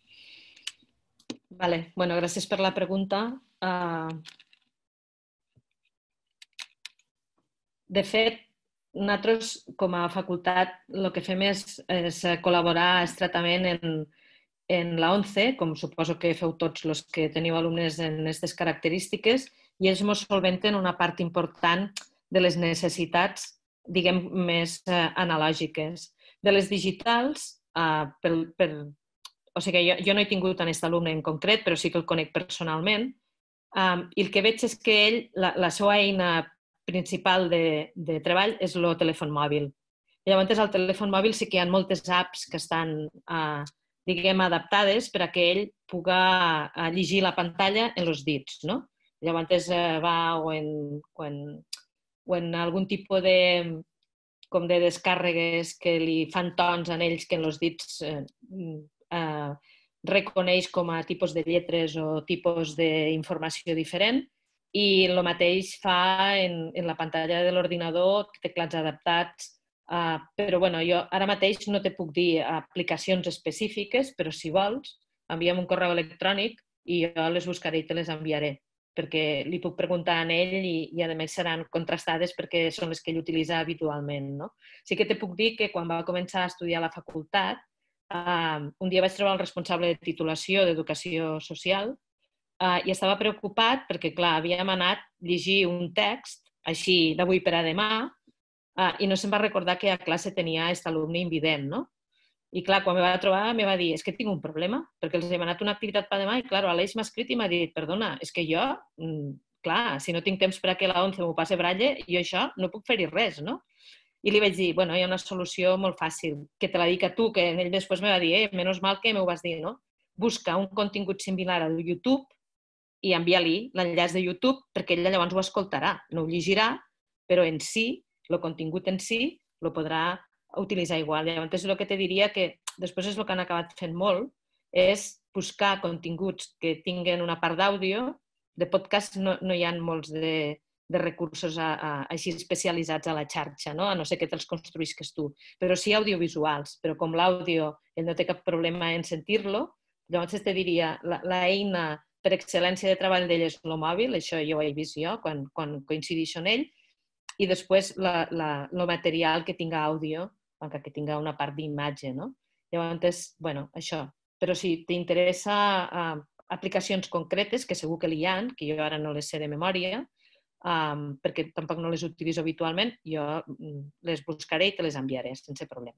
Vale, bueno, gràcies per la pregunta. Uh, de fet, nosaltres, com a facultat, el que fem és, és col·laborar estretament en, en la ONCE, com suposo que feu tots els que teniu alumnes en aquestes característiques, i ells ens solventen una part important de les necessitats, diguem, més uh, analògiques. De les digitals, uh, per, per O sigui, jo, jo no he tingut en aquest alumne en concret, però sí que el conec personalment. Um, I el que veig és que ell, la, la seva eina principal de, de treball és el telèfon mòbil. I llavors al telèfon mòbil sí que hi ha moltes apps que estan, uh, diguem, adaptades per a que ell pugui uh, llegir la pantalla en els dits, no? Llavors uh, va o en, o, en, o en algun tipus de, com de descàrregues que li fan tons en ells que en els dits uh, Uh, reconeix com a tipus de lletres o tipus d'informació diferent i el mateix fa en, en la pantalla de l'ordinador, teclats adaptats, uh, però bueno, jo ara mateix no te puc dir aplicacions específiques, però si vols, envia'm un correu electrònic i jo les buscaré i te les enviaré, perquè li puc preguntar a ell i, i a més seran contrastades perquè són les que ell utilitza habitualment. No? Sí que te puc dir que quan va començar a estudiar a la facultat, Uh, un dia vaig trobar el responsable de titulació d'Educació Social uh, i estava preocupat perquè, clar, havíem anat a llegir un text així d'avui per a demà uh, i no se'm va recordar que a classe tenia aquest alumne invident, no? I, clar, quan me va trobar, me va dir, és que tinc un problema, perquè els he demanat una activitat per demà i, clar, Aleix m'ha escrit i m'ha dit, perdona, és que jo, mm, clar, si no tinc temps per a que la ONCE m'ho passi braille, jo això no puc fer-hi res, no? I li vaig dir, bueno, hi ha una solució molt fàcil, que te la dic a tu, que ell després me va dir, eh, menys mal que m'ho vas dir, no? Busca un contingut similar al YouTube i envia-li l'enllaç de YouTube perquè ella llavors ho escoltarà, no ho llegirà, però en si, el contingut en si, el podrà utilitzar igual. Llavors és el que te diria que després és el que han acabat fent molt, és buscar continguts que tinguen una part d'àudio, de podcast no, no hi ha molts de... de recursos a, a, així especialitzats a la xarxa, no? A no ser que te'ls construïsques tu. Però sí audiovisuals, però com l'àudio ell no té cap problema en sentir-lo, llavors te diria, l'eina per excel·lència de treball d'ell és el mòbil, això jo ho he vist jo quan, quan coincideixo en ell, i després el material que tinga àudio, que tinga una part d'imatge, no? Llavors, bueno, això. Però si t'interessa uh, aplicacions concretes, que segur que n'hi ha, que jo ara no les sé de memòria, Um, perquè tampoc no les utilitzo habitualment, jo les buscaré i te les enviaré sense problema.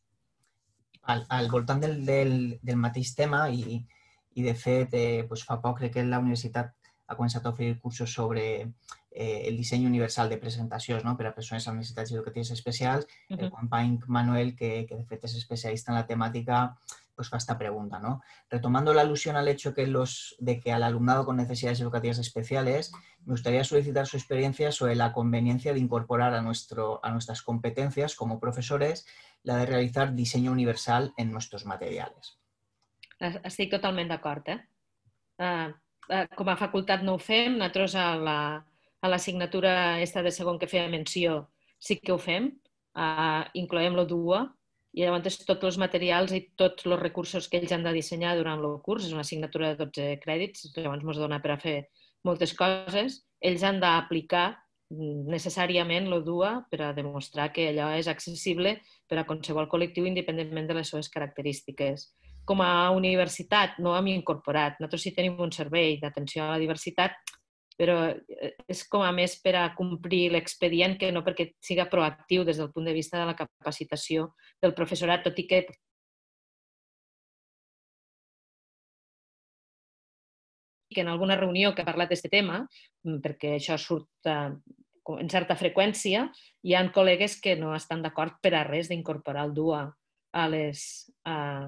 Al, al voltant del, del, del mateix tema i, i de fet eh, doncs fa poc crec que la universitat ha començat a oferir cursos sobre eh, el disseny universal de presentacions, no? Per a persones amb necessitats educatives especials. Uh-huh. El company Manuel, que, que de fet és especialista en la temàtica, os fa esta pregunta, ¿no? Retomando la alusión al hecho que los, de que al alumnado con necesidades educativas especiales, me gustaría solicitar su experiencia sobre la conveniencia de incorporar a, nuestro, a nuestras competencias como profesores la de realizar diseño universal en nuestros materiales. Estic totalment d'acord, eh? Uh, uh, com a facultat no ho fem, nosaltres a la, a l'assignatura esta de segon que feia menció sí que ho fem, uh, incloem l'O D U A i llavors tots els materials i tots els recursos que ells han de dissenyar durant el curs, és una assignatura de dotze crèdits, llavors ens dona per a fer moltes coses, ells han d'aplicar necessàriament l'O D U A per a demostrar que allò és accessible per a qualsevol col·lectiu independentment de les seves característiques. Com a universitat no hem incorporat. Nosaltres sí tenim un servei d'atenció a la diversitat, però és com a més per a complir l'expedient que no perquè siga proactiu des del punt de vista de la capacitació del professorat, tot i que que en alguna reunió que ha parlat d'aquest tema, perquè això surt en certa freqüència, hi ha col·legues que no estan d'acord per a res d'incorporar el D U A a les... a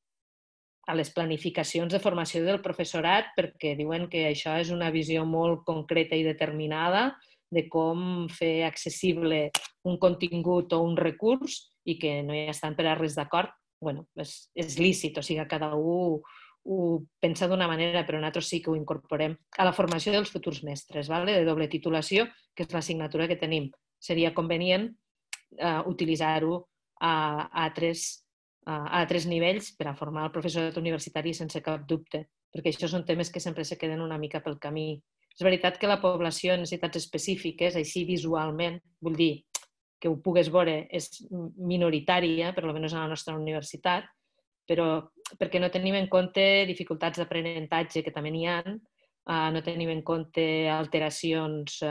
a les planificacions de formació del professorat perquè diuen que això és una visió molt concreta i determinada de com fer accessible un contingut o un recurs i que no hi estan per a res d'acord. Bé, és, és lícit, o sigui, cada un ho pensa d'una manera, però nosaltres sí que ho incorporem a la formació dels futurs mestres, vale? De doble titulació, que és l'assignatura que tenim. Seria convenient eh, utilitzar-ho a, a altres a altres nivells per a formar el professorat universitari sense cap dubte, perquè això són temes que sempre se queden una mica pel camí. És veritat que la població de necessitats específiques, així visualment, vull dir que ho pugues veure, és minoritària, per almenys a la nostra universitat, però perquè no tenim en compte dificultats d'aprenentatge, que també n'hi ha, no tenim en compte alteracions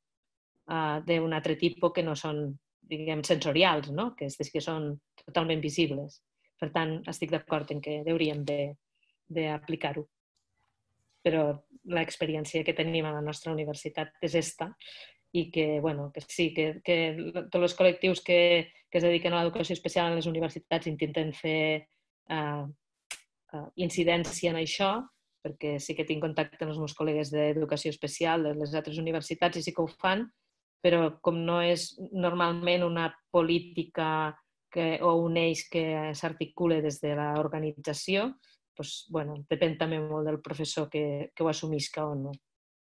d'un altre tipus que no són, diguem, sensorials, no? Que són totalment visibles. Per tant, estic d'acord en que hauríem d'aplicar-ho. Però l'experiència que tenim a la nostra universitat és esta i que, bueno, que sí, que, que tots els col·lectius que, que es dediquen a l'educació especial en les universitats intenten fer uh, uh, incidència en això, perquè sí que tinc contacte amb els meus col·legues d'educació especial de les altres universitats i sí que ho fan, però com no és normalment una política que, o un eix que s'articula des de l'organització, doncs, bueno, depèn també molt del professor que, que ho assumisca o no.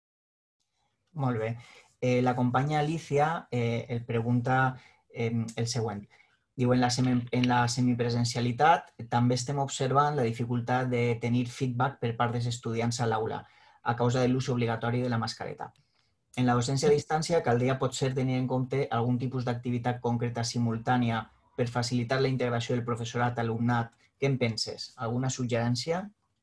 Molt bé. Eh, la companya Alicia eh, el pregunta eh, el següent. Diu, en la, semi, en la semipresencialitat també estem observant la dificultat de tenir feedback per part dels estudiants a l'aula a causa de l'ús obligatori de la mascareta. En la docència a distància caldria potser tenir en compte algun tipus d'activitat concreta simultània per facilitar la integració del professorat alumnat. Què en penses? Alguna suggerència?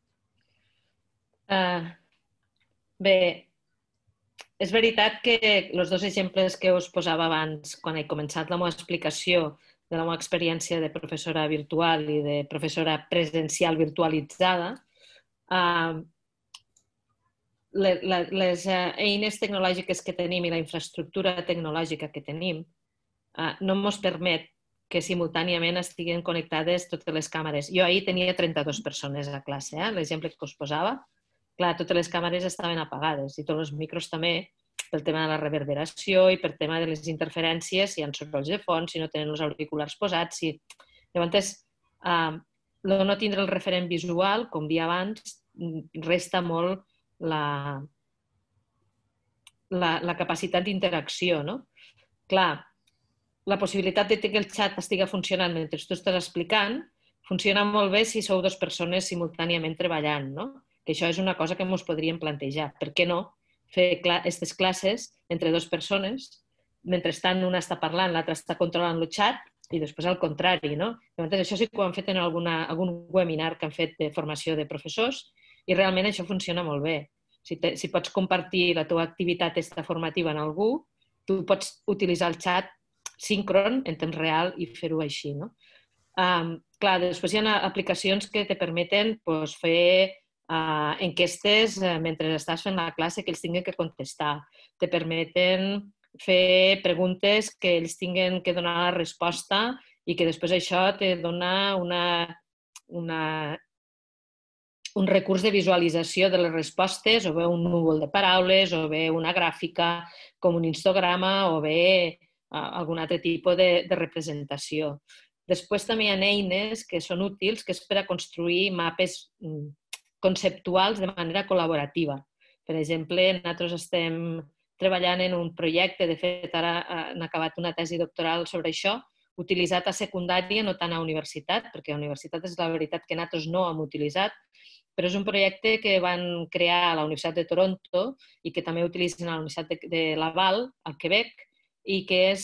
Uh, bé, és veritat que els dos exemples que us posava abans, quan he començat la meva explicació de la meva experiència de professora virtual i de professora presencial virtualitzada, uh, les eines tecnològiques que tenim i la infraestructura tecnològica que tenim no ens permet que simultàniament estiguin connectades totes les càmeres. Jo ahir tenia trenta-dues persones a classe, eh? L'exemple que us posava. Clar, totes les càmeres estaven apagades i tots els micros també, pel tema de la reverberació i per tema de les interferències, si hi ha sorolls de fons, si no tenen els auriculars posats. Si... Llavors, eh, no tindre el referent visual, com dia abans, resta molt la, la, la capacitat d'interacció, no? Clar, la possibilitat de que el xat estigui funcionant mentre tu estàs explicant funciona molt bé si sou dues persones simultàniament treballant, no? Que això és una cosa que ens podríem plantejar. Per què no fer aquestes classes entre dues persones, mentrestant una està parlant, l'altra està controlant el xat i després al contrari, no? Llavors, això sí que ho han fet en alguna, algun webinar que han fet de formació de professors i realment això funciona molt bé. Si, te, si pots compartir la teva activitat esta formativa en algú, tu pots utilitzar el xat síncron en temps real i fer-ho així, no? Um, clar, després hi ha aplicacions que te permeten pues, fer uh, enquestes uh, mentre estàs fent la classe que ells tinguin que contestar. Te permeten fer preguntes que ells tinguin que donar la resposta i que després això te dona una, una, un recurs de visualització de les respostes, o bé un núvol de paraules, o bé una gràfica com un histograma, o bé algun altre tipus de, de representació. Després també hi ha eines que són útils, que és per a construir mapes conceptuals de manera col·laborativa. Per exemple, nosaltres estem treballant en un projecte, de fet ara han acabat una tesi doctoral sobre això, utilitzat a secundària, no tant a universitat, perquè a universitat és la veritat que nosaltres no hem utilitzat, però és un projecte que van crear a la Universitat de Toronto i que també utilitzen a la Universitat de Laval, al Quebec, i que és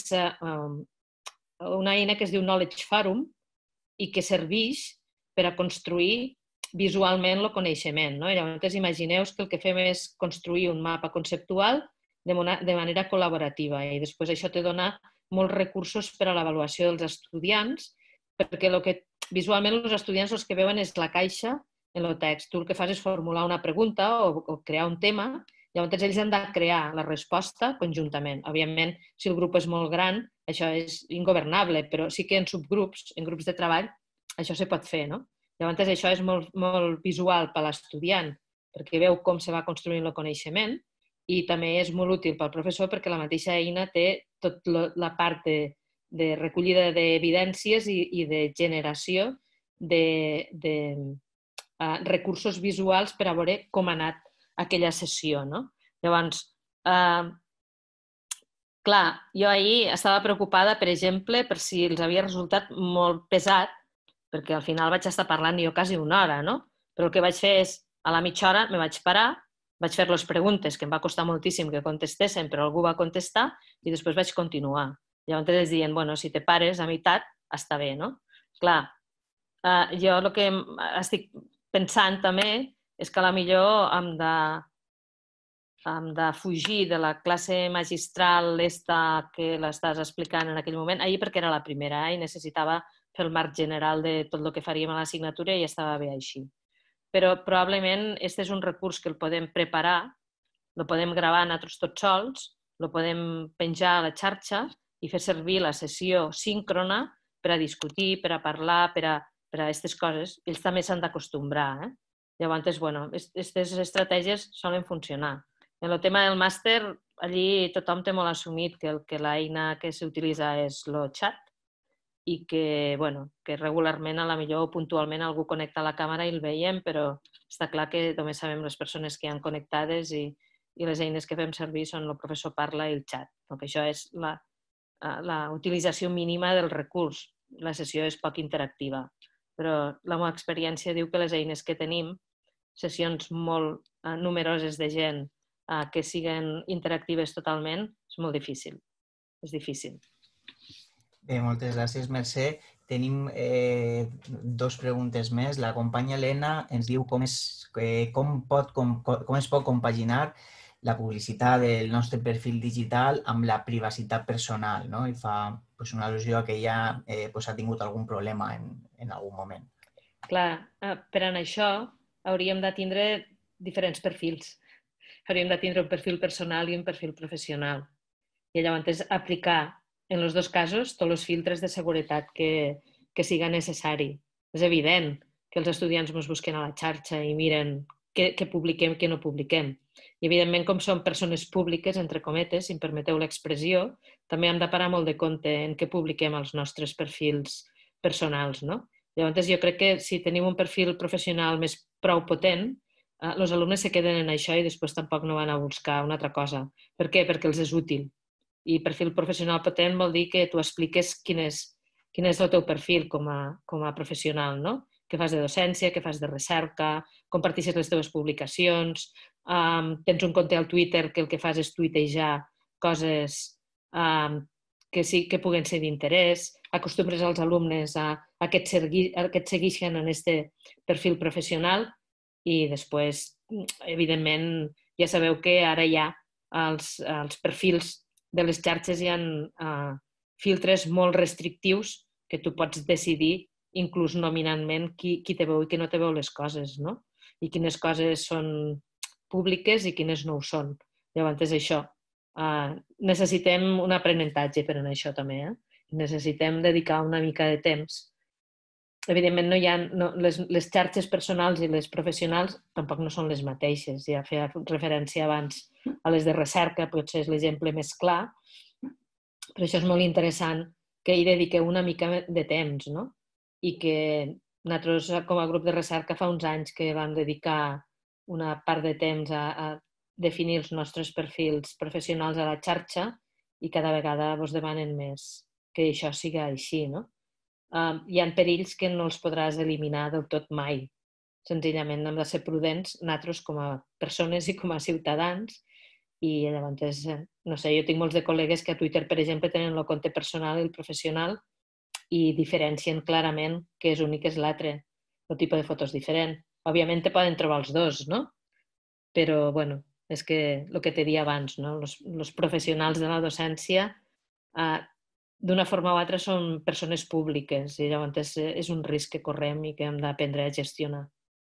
una eina que es diu Knowledge Forum i que serveix per a construir visualment el coneixement. Llavors, imagineu que el que fem és construir un mapa conceptual de manera col·laborativa i després això te dona molts recursos per a l'avaluació dels estudiants, perquè visualment els estudiants el que veuen és la caixa en el text. Tu el que fas és formular una pregunta o crear un tema, llavors ells han de crear la resposta conjuntament. Òbviament, si el grup és molt gran, això és ingovernable, però sí que en subgrups, en grups de treball, això se pot fer, no? Llavors, això és molt, molt visual per a l'estudiant, perquè veu com se va construint el coneixement, i també és molt útil pel professor perquè la mateixa eina té tota la part de, de recollida d'evidències i, i de generació de, de uh, recursos visuals per a veure com ha anat aquella sessió, no? Llavors, uh, clar, jo ahir estava preocupada, per exemple, per si els havia resultat molt pesat, perquè al final vaig estar parlant jo quasi una hora, no? Però el que vaig fer és, a la mitja hora me vaig parar, vaig fer les preguntes, que em va costar moltíssim que contestessin, però algú va contestar, i després vaig continuar. Llavors ells diuen, bueno, si te pares a meitat, està bé, no? Clar, jo el que estic pensant també és que potser hem de, hem de fugir de la classe magistral esta que l'estàs explicant en aquell moment, ahir perquè era la primera i necessitava fer el marc general de tot el que faríem a l'assignatura i estava bé així. Però probablement aquest és un recurs que el podem preparar, el podem gravar nosaltres tots sols, el podem penjar a la xarxa i fer servir la sessió síncrona per a discutir, per a parlar, per a aquestes coses. Ells també s'han d'acostumbrar. Llavors, bueno, aquestes estratègies solen funcionar. En el tema del màster, allí tothom té molt assumit que l'eina que s'utilitza és el xat, i que, bueno, que regularment, a la millor puntualment, algú connecta la càmera i el veiem, però està clar que només sabem les persones que hi han connectades i, i les eines que fem servir són el professor parla i el xat. Perquè això és la, la utilització mínima del recurs. La sessió és poc interactiva. Però la meva experiència diu que les eines que tenim, sessions molt eh, numeroses de gent eh, que siguen interactives totalment, és molt difícil. És difícil. Bé, moltes gràcies, Mercè. Tenim eh, dos preguntes més. La companya Helena ens diu com, és, eh, com, pot, com, com es pot compaginar la publicitat del nostre perfil digital amb la privacitat personal, no? I fa pues, una al·lusió a que ja eh, pues, ha tingut algun problema en, en algun moment. Clar, per a això hauríem de tindre diferents perfils. Hauríem de tindre un perfil personal i un perfil professional. I llavors aplicar en els dos casos tots els filtres de seguretat que, que siga necessari. És evident que els estudiants ens busquen a la xarxa i miren què, què publiquem i què no publiquem. I evidentment, com som persones públiques, entre cometes, si em permeteu l'expressió, també hem de parar molt de compte en què publiquem els nostres perfils personals, no? Llavors, jo crec que si tenim un perfil professional més prou potent, eh, els alumnes se queden en això i després tampoc no van a buscar una altra cosa. Per què? Perquè els és útil. I perfil professional potent vol dir que tu expliques quin és, quin és el teu perfil com a, com a professional, no? Què fas de docència, què fas de recerca, comparteixes les teves publicacions, um, tens un compte al Twitter que el que fas és tuitejar coses um, que sí que puguen ser d'interès, acostumbres als alumnes a, a, que et segui, a que et segueixen en aquest perfil professional i després, evidentment, ja sabeu que ara hi ha els, els perfils de les xarxes hi ha uh, filtres molt restrictius que tu pots decidir, inclús nominalment, qui, qui te veu i qui no te veu les coses, no? I quines coses són públiques i quines no ho són. Llavors és això. Uh, necessitem un aprenentatge per a això també. Eh? Necessitem dedicar una mica de temps evidentment, no hi ha, no, les, les xarxes personals i les professionals tampoc no són les mateixes. Ja feia referència abans a les de recerca, potser és l'exemple més clar, però això és molt interessant que hi dediqueu una mica de temps, no? I que nosaltres, com a grup de recerca, fa uns anys que vam dedicar una part de temps a, a definir els nostres perfils professionals a la xarxa i cada vegada vos demanen més que això siga així, no? Uh, hi ha perills que no els podràs eliminar del tot mai. Senzillament hem de ser prudents, nosaltres com a persones i com a ciutadans, i llavors, no sé, jo tinc molts de col·legues que a Twitter, per exemple, tenen el compte personal i el professional i diferencien clarament que és únic és l'altre. El tipus de foto és diferent. Òbviament te poden trobar els dos, no? Però, bueno, és que el que t'he dit abans, no? Els, els professionals de la docència uh, d'una forma o altra són persones públiques i llavors és un risc que correm i que hem d'aprendre a gestionar.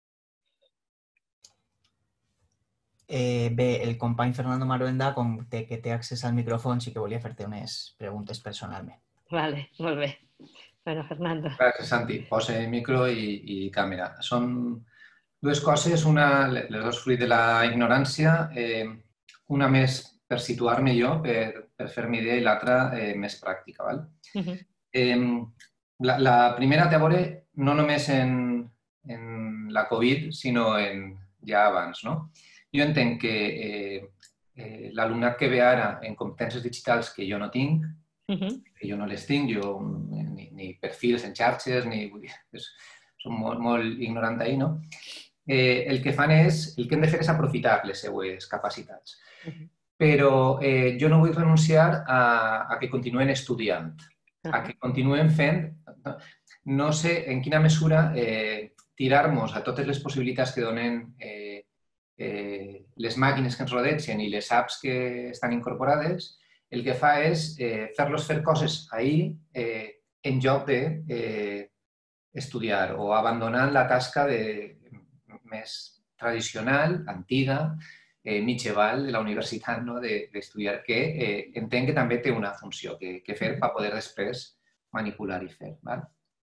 Eh, bé, el company Fernando Maruenda, com té, que té accés al micròfon, sí que volia fer-te unes preguntes personalment. Vale, molt bé. Bueno, Fernando. Gràcies, Santi. Posa micro i, i càmera. Són dues coses, una, les dues fruit de la ignorància, eh, una més per situar-me jo, per, per fer-me idea, i l'altra eh, més pràctica. Val? Uh-huh. eh, la, la primera té a veure no només en, en la Covid, sinó en, ja abans. No? Jo entenc que eh, eh, l'alumnat que ve ara en competències digitals que jo no tinc, uh-huh. que jo no les tinc, jo ni, ni perfils en xarxes, ni, és, som molt, molt ignorant ahir, no? Eh, el que fan és, el que hem de fer és aprofitar les seues capacitats. Uh-huh. Però eh, jo no vull renunciar a, a que continuen estudiant, uh-huh. a que continuen fent, no, no sé en quina mesura eh, tirar-nos a totes les possibilitats que donen eh, eh, les màquines que ens rodegen i les apps que estan incorporades, el que fa és eh, fer-los fer coses ahir eh, en lloc de eh, estudiar o abandonant la tasca de, més tradicional, antiga, eh, mitjaval de la universitat, no? d'estudiar, que eh, entenc que també té una funció que, que fer per poder després manipular i fer. Val?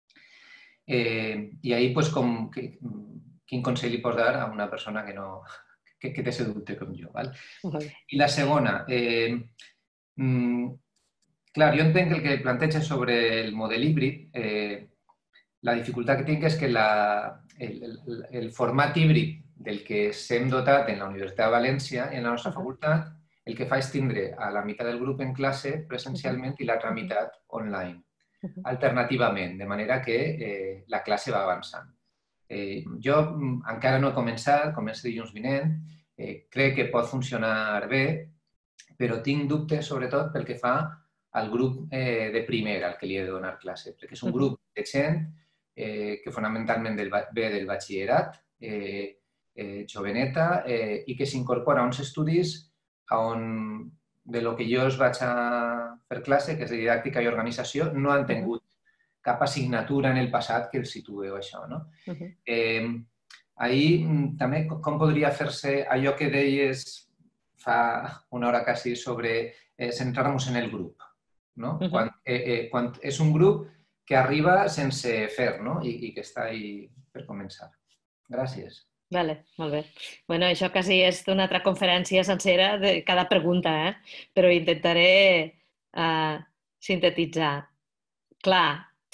Eh, I ahir, pues, com, que, quin consell li pots dar a una persona que, no, que, que té aquest dubte com jo? Val? I la segona, eh, mm, clar, jo entenc que el que planteja sobre el model híbrid, eh, la dificultat que tinc és que la, el, el, el format híbrid del que s'hem dotat en la Universitat de València i en la nostra facultat, el que fa és tindre a la meitat del grup en classe presencialment i l'altra meitat online, alternativament, de manera que eh, la classe va avançant. Eh, jo encara no he començat, començo dilluns vinent, eh, crec que pot funcionar bé, però tinc dubtes sobretot pel que fa al grup eh, de primer al que li he de donar classe, perquè és un grup de gent eh, que fonamentalment del, ve del batxillerat, eh, eh, joveneta, eh, i que s'incorpora a uns estudis on de lo que jo es vaig a fer classe, que és de didàctica i organització, no han tingut cap assignatura en el passat que els situeu això. No? Uh-huh. eh, ahir també com podria fer-se allò que deies fa una hora quasi sobre eh, centrar-nos en el grup. No? Uh-huh. quan, eh, eh, quan és un grup que arriba sense fer, no? I, i que està ahí per començar. Gràcies. Vale, molt bé. Bueno, això quasi és una altra conferència sencera de cada pregunta, eh? Però intentaré uh, sintetitzar. Clar,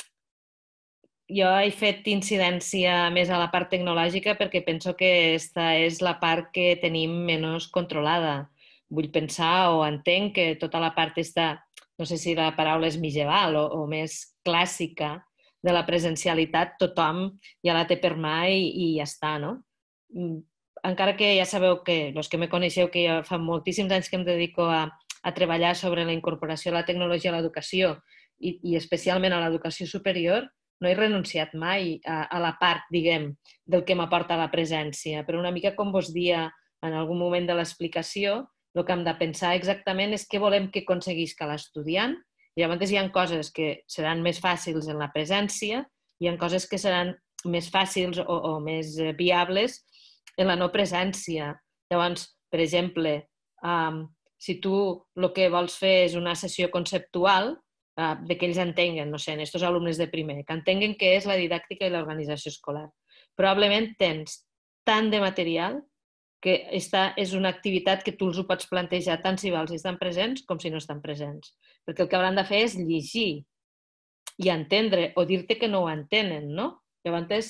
jo he fet incidència més a la part tecnològica perquè penso que aquesta és la part que tenim menys controlada. Vull pensar o entenc que tota la part està, no sé si la paraula és medieval o, o més clàssica de la presencialitat, tothom ja la té per mà i, i ja està, no? Encara que ja sabeu que, els que me coneixeu, que ja fa moltíssims anys que em dedico a, a treballar sobre la incorporació de la tecnologia a l'educació i, i especialment a l'educació superior, no he renunciat mai a, a la part, diguem, del que m'aporta la presència. Però una mica com vos dia en algun moment de l'explicació, el que hem de pensar exactament és què volem que aconseguisca l'estudiant. I llavors hi ha coses que seran més fàcils en la presència, hi ha coses que seran més fàcils o, o més viables en la no presència. Llavors, per exemple, um, si tu el que vols fer és una sessió conceptual, de que ells entenguen, no sé, en aquests alumnes de primer, que entenguen què és la didàctica i l'organització escolar. Probablement tens tant de material que esta és una activitat que tu els ho pots plantejar tant si vols si estan presents com si no estan presents. Perquè el que hauran de fer és llegir i entendre o dir-te que no ho entenen, no? Llavors,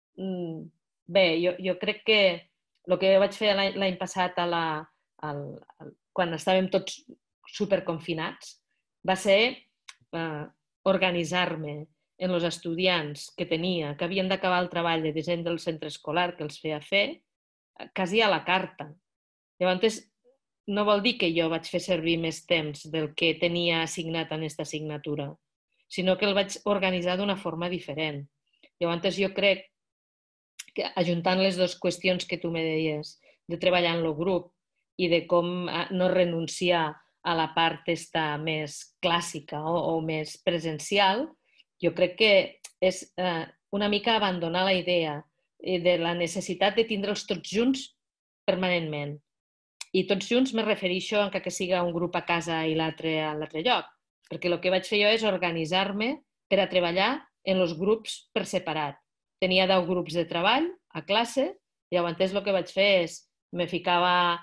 bé, jo, jo crec que el que vaig fer l'any passat a la, al, al, quan estàvem tots superconfinats va ser eh, organitzar-me en els estudiants que tenia, que havien d'acabar el treball de disseny del centre escolar que els feia fer, quasi a la carta. Llavors, no vol dir que jo vaig fer servir més temps del que tenia assignat en aquesta assignatura, sinó que el vaig organitzar d'una forma diferent. Llavors, jo crec que ajuntant les dues qüestions que tu me deies, de treballar en el grup i de com no renunciar a la part esta més clàssica o, o més presencial, jo crec que és eh, una mica abandonar la idea de la necessitat de tindre'ls tots junts permanentment. I tots junts me refereixo a que siga un grup a casa i l'altre a l'altre lloc, perquè el que vaig fer jo és organitzar-me per a treballar en els grups per separat. Tenia deu grups de treball a classe i llavors el que vaig fer és me ficava,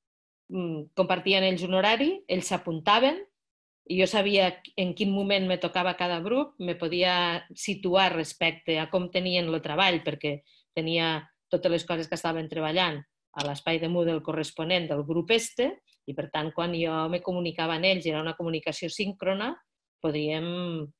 compartien ells un horari, ells s'apuntaven i jo sabia en quin moment me tocava cada grup, me podia situar respecte a com tenien el treball, perquè tenia totes les coses que estaven treballant a l'espai de Moodle corresponent del grup este i, per tant, quan jo me comunicava amb ells i era una comunicació síncrona, podríem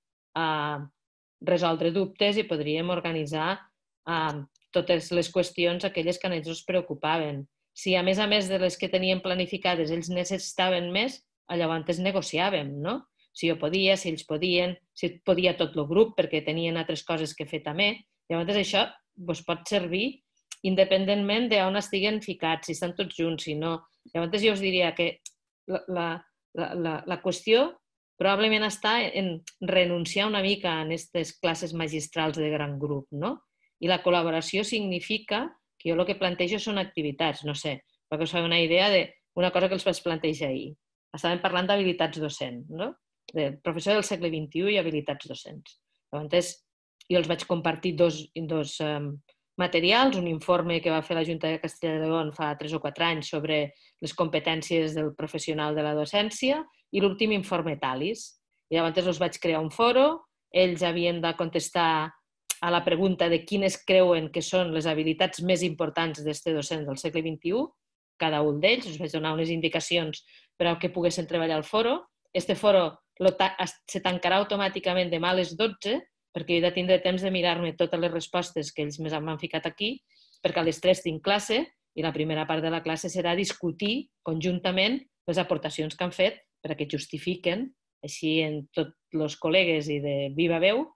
eh, resoldre dubtes i podríem organitzar eh, totes les qüestions aquelles que a ells els preocupaven. Si, a més a més de les que tenien planificades, ells necessitaven més, llavors negociàvem, no? Si jo podia, si ells podien, si podia tot el grup perquè tenien altres coses que fer també. Llavors això vos pot servir independentment d'on estiguen ficats, si estan tots junts, si no. Llavors jo us diria que la, la, la, la qüestió probablement està en renunciar una mica a aquestes classes magistrals de gran grup, no? I la col·laboració significa que jo el que plantejo són activitats, no sé, perquè us fa una idea d'una cosa que els vaig plantejar ahir. Estàvem parlant d'habilitats docents, no? De professor del segle vint-i-u i habilitats docents. Llavors, jo els vaig compartir dos, dos um, materials, un informe que va fer la Junta de Castella i Lleó fa tres o quatre anys sobre les competències del professional de la docència i l'últim informe Talis. I llavors els vaig crear un foro, ells havien de contestar a la pregunta de quines creuen que són les habilitats més importants d'aquest docent del segle vint-i-u, cada un d'ells, us vaig donar unes indicacions per a que poguessin treballar al foro. Este foro se tancarà automàticament demà a les dotze, perquè he de tindre temps de mirar-me totes les respostes que ells m'han ficat aquí, perquè a les tres tinc classe i la primera part de la classe serà discutir conjuntament les aportacions que han fet per a que justifiquen, així en tots els col·legues i de viva veu,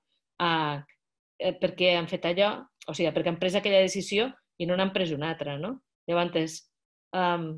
per què han fet allò, o sigui, perquè han pres aquella decisió i no n'han pres una altra, no? Llavors, Um,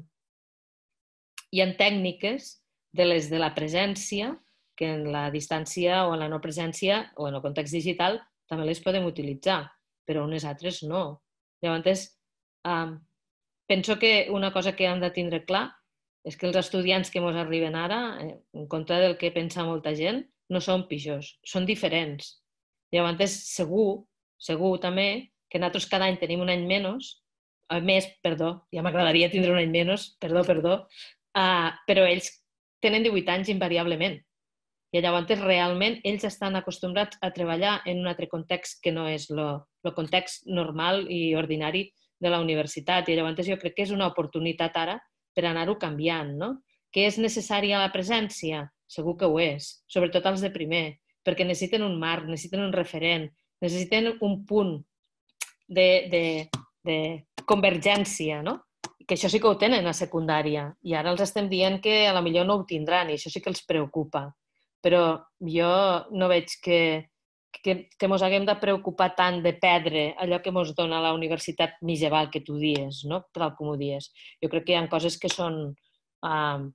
hi ha tècniques de les de la presència que en la distància o en la no presència o en el context digital també les podem utilitzar, però unes altres no. Llavors, um, penso que una cosa que hem de tindre clar és que els estudiants que ens arriben ara, en contra del que pensa molta gent, no són pitjors, són diferents. Llavors, segur, segur també que nosaltres cada any tenim un any menys, a més, perdó, ja m'agradaria tindre un any menys, perdó, perdó, uh, però ells tenen divuit anys invariablement. I llavors realment ells estan acostumbrats a treballar en un altre context que no és el context normal i ordinari de la universitat. I llavors jo crec que és una oportunitat ara per anar-ho canviant, no? Que és necessària la presència? Segur que ho és, sobretot els de primer, perquè necessiten un marc, necessiten un referent, necessiten un punt de, de, de convergència, no? Que això sí que ho tenen a secundària i ara els estem dient que a la millor no ho tindran i això sí que els preocupa. Però jo no veig que, que, que mos haguem de preocupar tant de perdre allò que mos dona la universitat mitjaval que tu dies, no? Tal com ho dies. Jo crec que hi ha coses que són uh,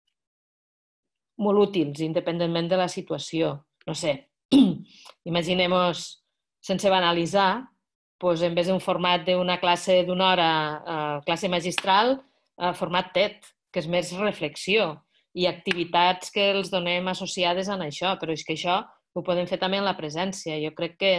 molt útils, independentment de la situació. No sé, imaginem-nos, sense banalitzar, doncs en vez d'un format d'una classe d'una hora, uh, classe magistral, uh, format T E D, que és més reflexió. i activitats que els donem associades a això, però és que això ho podem fer també en la presència. Jo crec que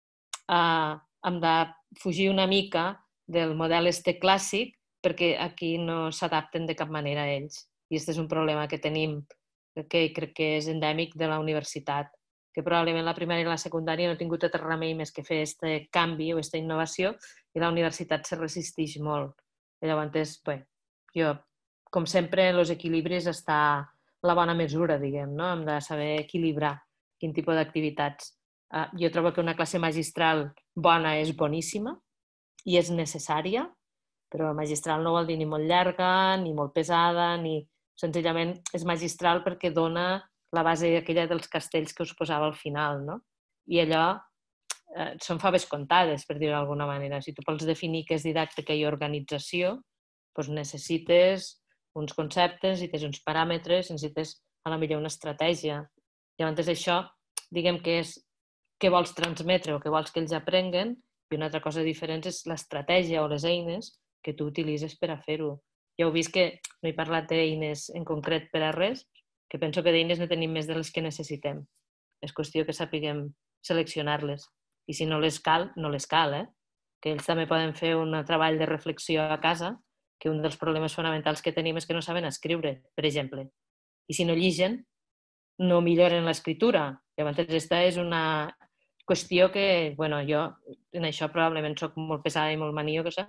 eh, hem de fugir una mica del model este clàssic perquè aquí no s'adapten de cap manera a ells. I aquest és un problema que tenim, que crec que és endèmic de la universitat, que probablement la primària i la secundària no ha tingut altre remei més que fer aquest canvi o aquesta innovació i la universitat se resisteix molt. I llavors, bé, jo, com sempre, en els equilibris està la bona mesura, diguem, no? Hem de saber equilibrar quin tipus d'activitats. Uh, jo trobo que una classe magistral bona és boníssima i és necessària, però magistral no vol dir ni molt llarga, ni molt pesada, ni senzillament és magistral perquè dona la base aquella dels castells que us posava al final, no? I allò eh, són faves comptades, per dir-ho d'alguna manera. Si tu vols definir què és didàctica i organització, doncs necessites uns conceptes, necessites uns paràmetres, necessites a la millor una estratègia. Llavors això, diguem que és què vols transmetre o què vols que ells aprenguen, i una altra cosa diferent és l'estratègia o les eines que tu utilitzes per a fer-ho. Ja heu vist que no he parlat d'eines en concret per a res, que penso que d'eines ne tenim més de les que necessitem. És qüestió que sapiguem seleccionar-les. I si no les cal, no les cal, eh? Que ells també poden fer un treball de reflexió a casa, que un dels problemes fonamentals que tenim és que no saben escriure, per exemple. I si no lligen, no milloren l'escriptura. Llavors, aquesta és una qüestió que, bueno, jo en això probablement soc molt pesada i molt maniòcosa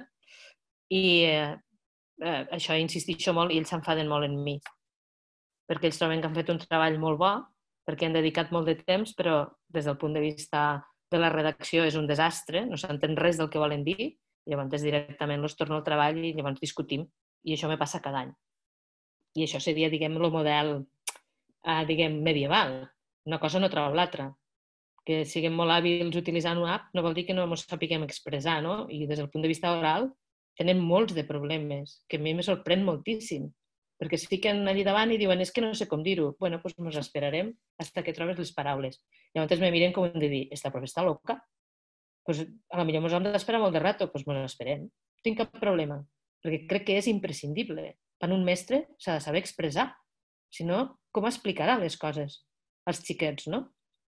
i eh, eh, això insistixo molt i ells s'enfaden molt en mi. Perquè ells troben que han fet un treball molt bo, perquè han dedicat molt de temps, però des del punt de vista de la redacció és un desastre, no s'entén res del que volen dir, i llavors directament els torno al treball i llavors discutim. I això me passa cada any. I això seria, diguem, el model eh, diguem, medieval. Una cosa no treu l'altra. Que siguem molt hàbils utilitzant una app no vol dir que no ens sapiguem expressar, no? I des del punt de vista oral tenen molts de problemes, que a mi me sorprèn moltíssim, perquè es fiquen allà davant i diuen és que no sé com dir-ho. Bueno, doncs ens esperarem fins que trobes les paraules. Llavors me miren com de dir, esta profe està loca? Pues a lo millor ens hem d'esperar molt de rato, doncs ens esperem. No tinc cap problema, perquè crec que és imprescindible. Per un mestre s'ha de saber expressar. Si no, com explicarà les coses als xiquets, no?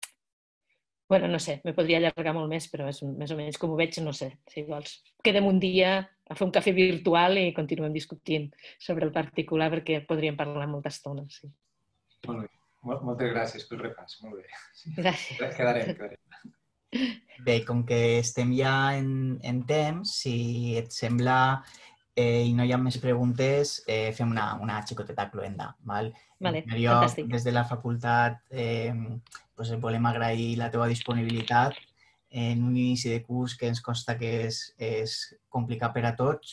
Bueno, no sé, me podria allargar molt més, però és més o menys com ho veig, no sé. Si vols, quedem un dia a fer un cafè virtual i continuem discutint sobre el particular perquè podríem parlar molta estona. Sí. Molt bé. Moltes gràcies pel repàs. Molt bé. Sí. Gràcies. Quedarem, quedarem. Bé, com que estem ja en, en temps, si et sembla eh, i no hi ha més preguntes, eh, fem una, una xicoteta cloenda. Val? Vale, jo, fantàstic. des de la facultat, eh, pues, volem agrair la teva disponibilitat en un inici de curs que ens consta que és, és complicat per a tots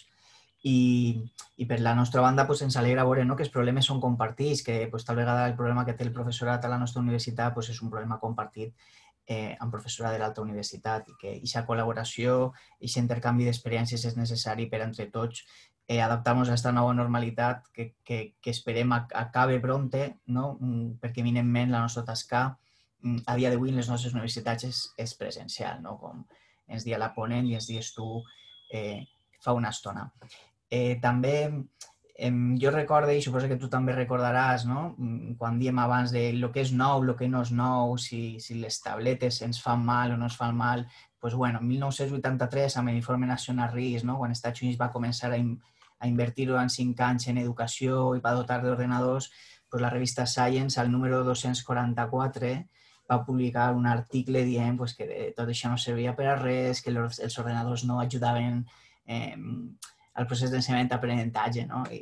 i, i per la nostra banda pues, ens alegra veure no, que els problemes són compartits, que pues, tal vegada el problema que té el professorat a la nostra universitat pues, és un problema compartit eh, amb professorat de l'altra universitat i que aquesta col·laboració, aquest intercanvi d'experiències és necessari per entre tots eh, adaptar-nos a aquesta nova normalitat que, que, que esperem acabe pronte, no? Perquè eminentment la nostra tasca a dia d'avui en les nostres universitats és, és presencial, no? Com ens dia la ponent i ens dies tu eh, fa una estona. Eh, també eh, jo recordo, i suposo que tu també recordaràs, no? Quan diem abans de lo que és nou, lo que no és nou, si, si les tabletes ens fan mal o no ens fan mal, pues, bueno, en mil nou-cents vuitanta-tres, amb l'Informe Nacional RIS, no? Quan els Estats Units va començar a, a invertir durant cinc anys en educació i va dotar d'ordenadors, pues, la revista Science, al número dos-cents quaranta-quatre, va publicar un article dient pues, que tot això no servia per a res, que els, els ordenadors no ajudaven eh, al procés d'ensenyament-aprenentatge. No? I,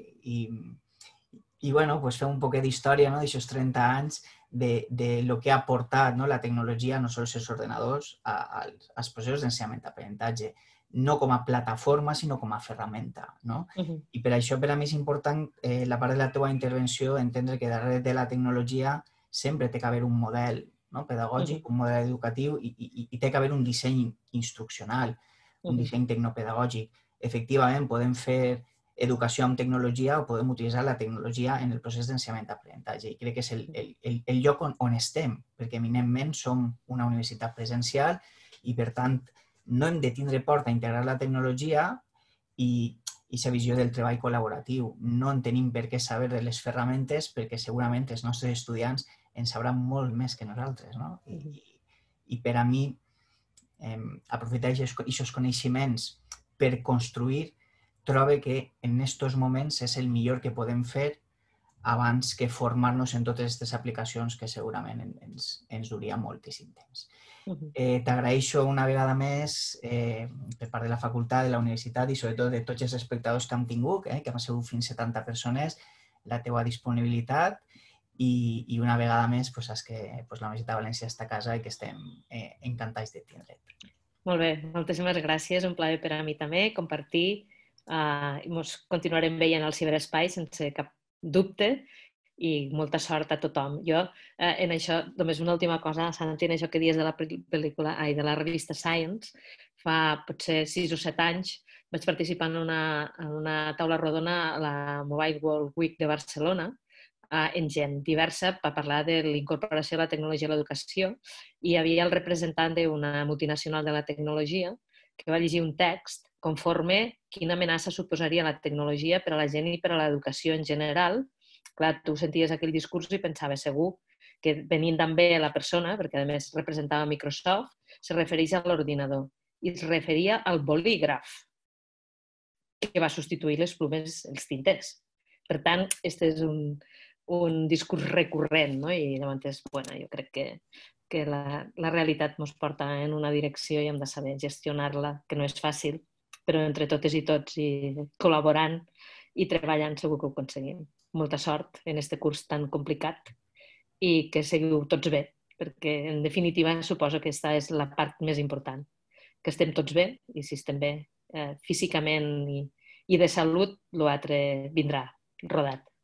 i, i bueno, pues, fer un poquet d'història no? d'aixòs trenta anys de, de lo que ha portat no? la tecnologia, no sols els ordenadors, a, a, als processos d'ensenyament-aprenentatge, no com a plataforma, sinó com a ferramenta. No? Uh-huh. I per això per a mi és important eh, la part de la teva intervenció entendre que darrere de la tecnologia sempre té que haver un model no? pedagògic, uh-huh. un model educatiu i, i, i té que haver un disseny instruccional, un uh-huh. disseny tecnopedagògic. Efectivament, podem fer educació amb tecnologia o podem utilitzar la tecnologia en el procés d'ensenyament-aprenentatge. I crec que és el, el, el lloc on, on estem, perquè eminentment som una universitat presencial i, per tant, no hem de tindre por a integrar la tecnologia i, i la visió del treball col·laboratiu. No en tenim per què saber de les ferramentes perquè segurament els nostres estudiants en sabran molt més que nosaltres, no? I, i per a mi, eh, aprofitar aquests coneixements per construir, trobo que en aquests moments és el millor que podem fer abans que formar-nos en totes aquestes aplicacions que segurament ens, ens duria moltíssim temps. Eh, T'agraeixo una vegada més eh, per part de la facultat, de la universitat i sobretot de tots els espectadors que hem tingut, eh, que hem sigut fins a setanta persones, la teua disponibilitat i, i una vegada més pues, saps que pues, la Universitat de València està a casa i que estem eh, encantats de tindre't. Molt bé, moltíssimes gràcies, un plaer per a mi també compartir uh, i ens continuarem veient al ciberespai sense cap dubte i molta sort a tothom. Jo, eh, en això, només una última cosa, Santi, en això que dies de la pel·lícula, ai, de la revista Science, fa potser sis o set anys vaig participar en una, en una taula rodona a la Mobile World Week de Barcelona, eh, en gent diversa, per parlar de l'incorporació de la tecnologia a l'educació, i hi havia el representant d'una multinacional de la tecnologia que va llegir un text conforme quina amenaça suposaria la tecnologia per a la gent i per a l'educació en general. Clar, tu senties aquell discurs i pensaves segur que venint també la persona, perquè a més representava Microsoft, se refereix a l'ordinador i es referia al bolígraf que va substituir les plumes, els tinters. Per tant, aquest és un, un discurs recurrent, no? I llavors, bueno, jo crec que, que la, la realitat ens porta en una direcció i hem de saber gestionar-la, que no és fàcil, però entre totes i tots i col·laborant i treballant segur que ho aconseguim. Molta sort en aquest curs tan complicat i que seguiu tots bé, perquè en definitiva suposo que aquesta és la part més important, que estem tots bé i si estem bé eh, físicament i, i de salut, l'altre vindrà rodat.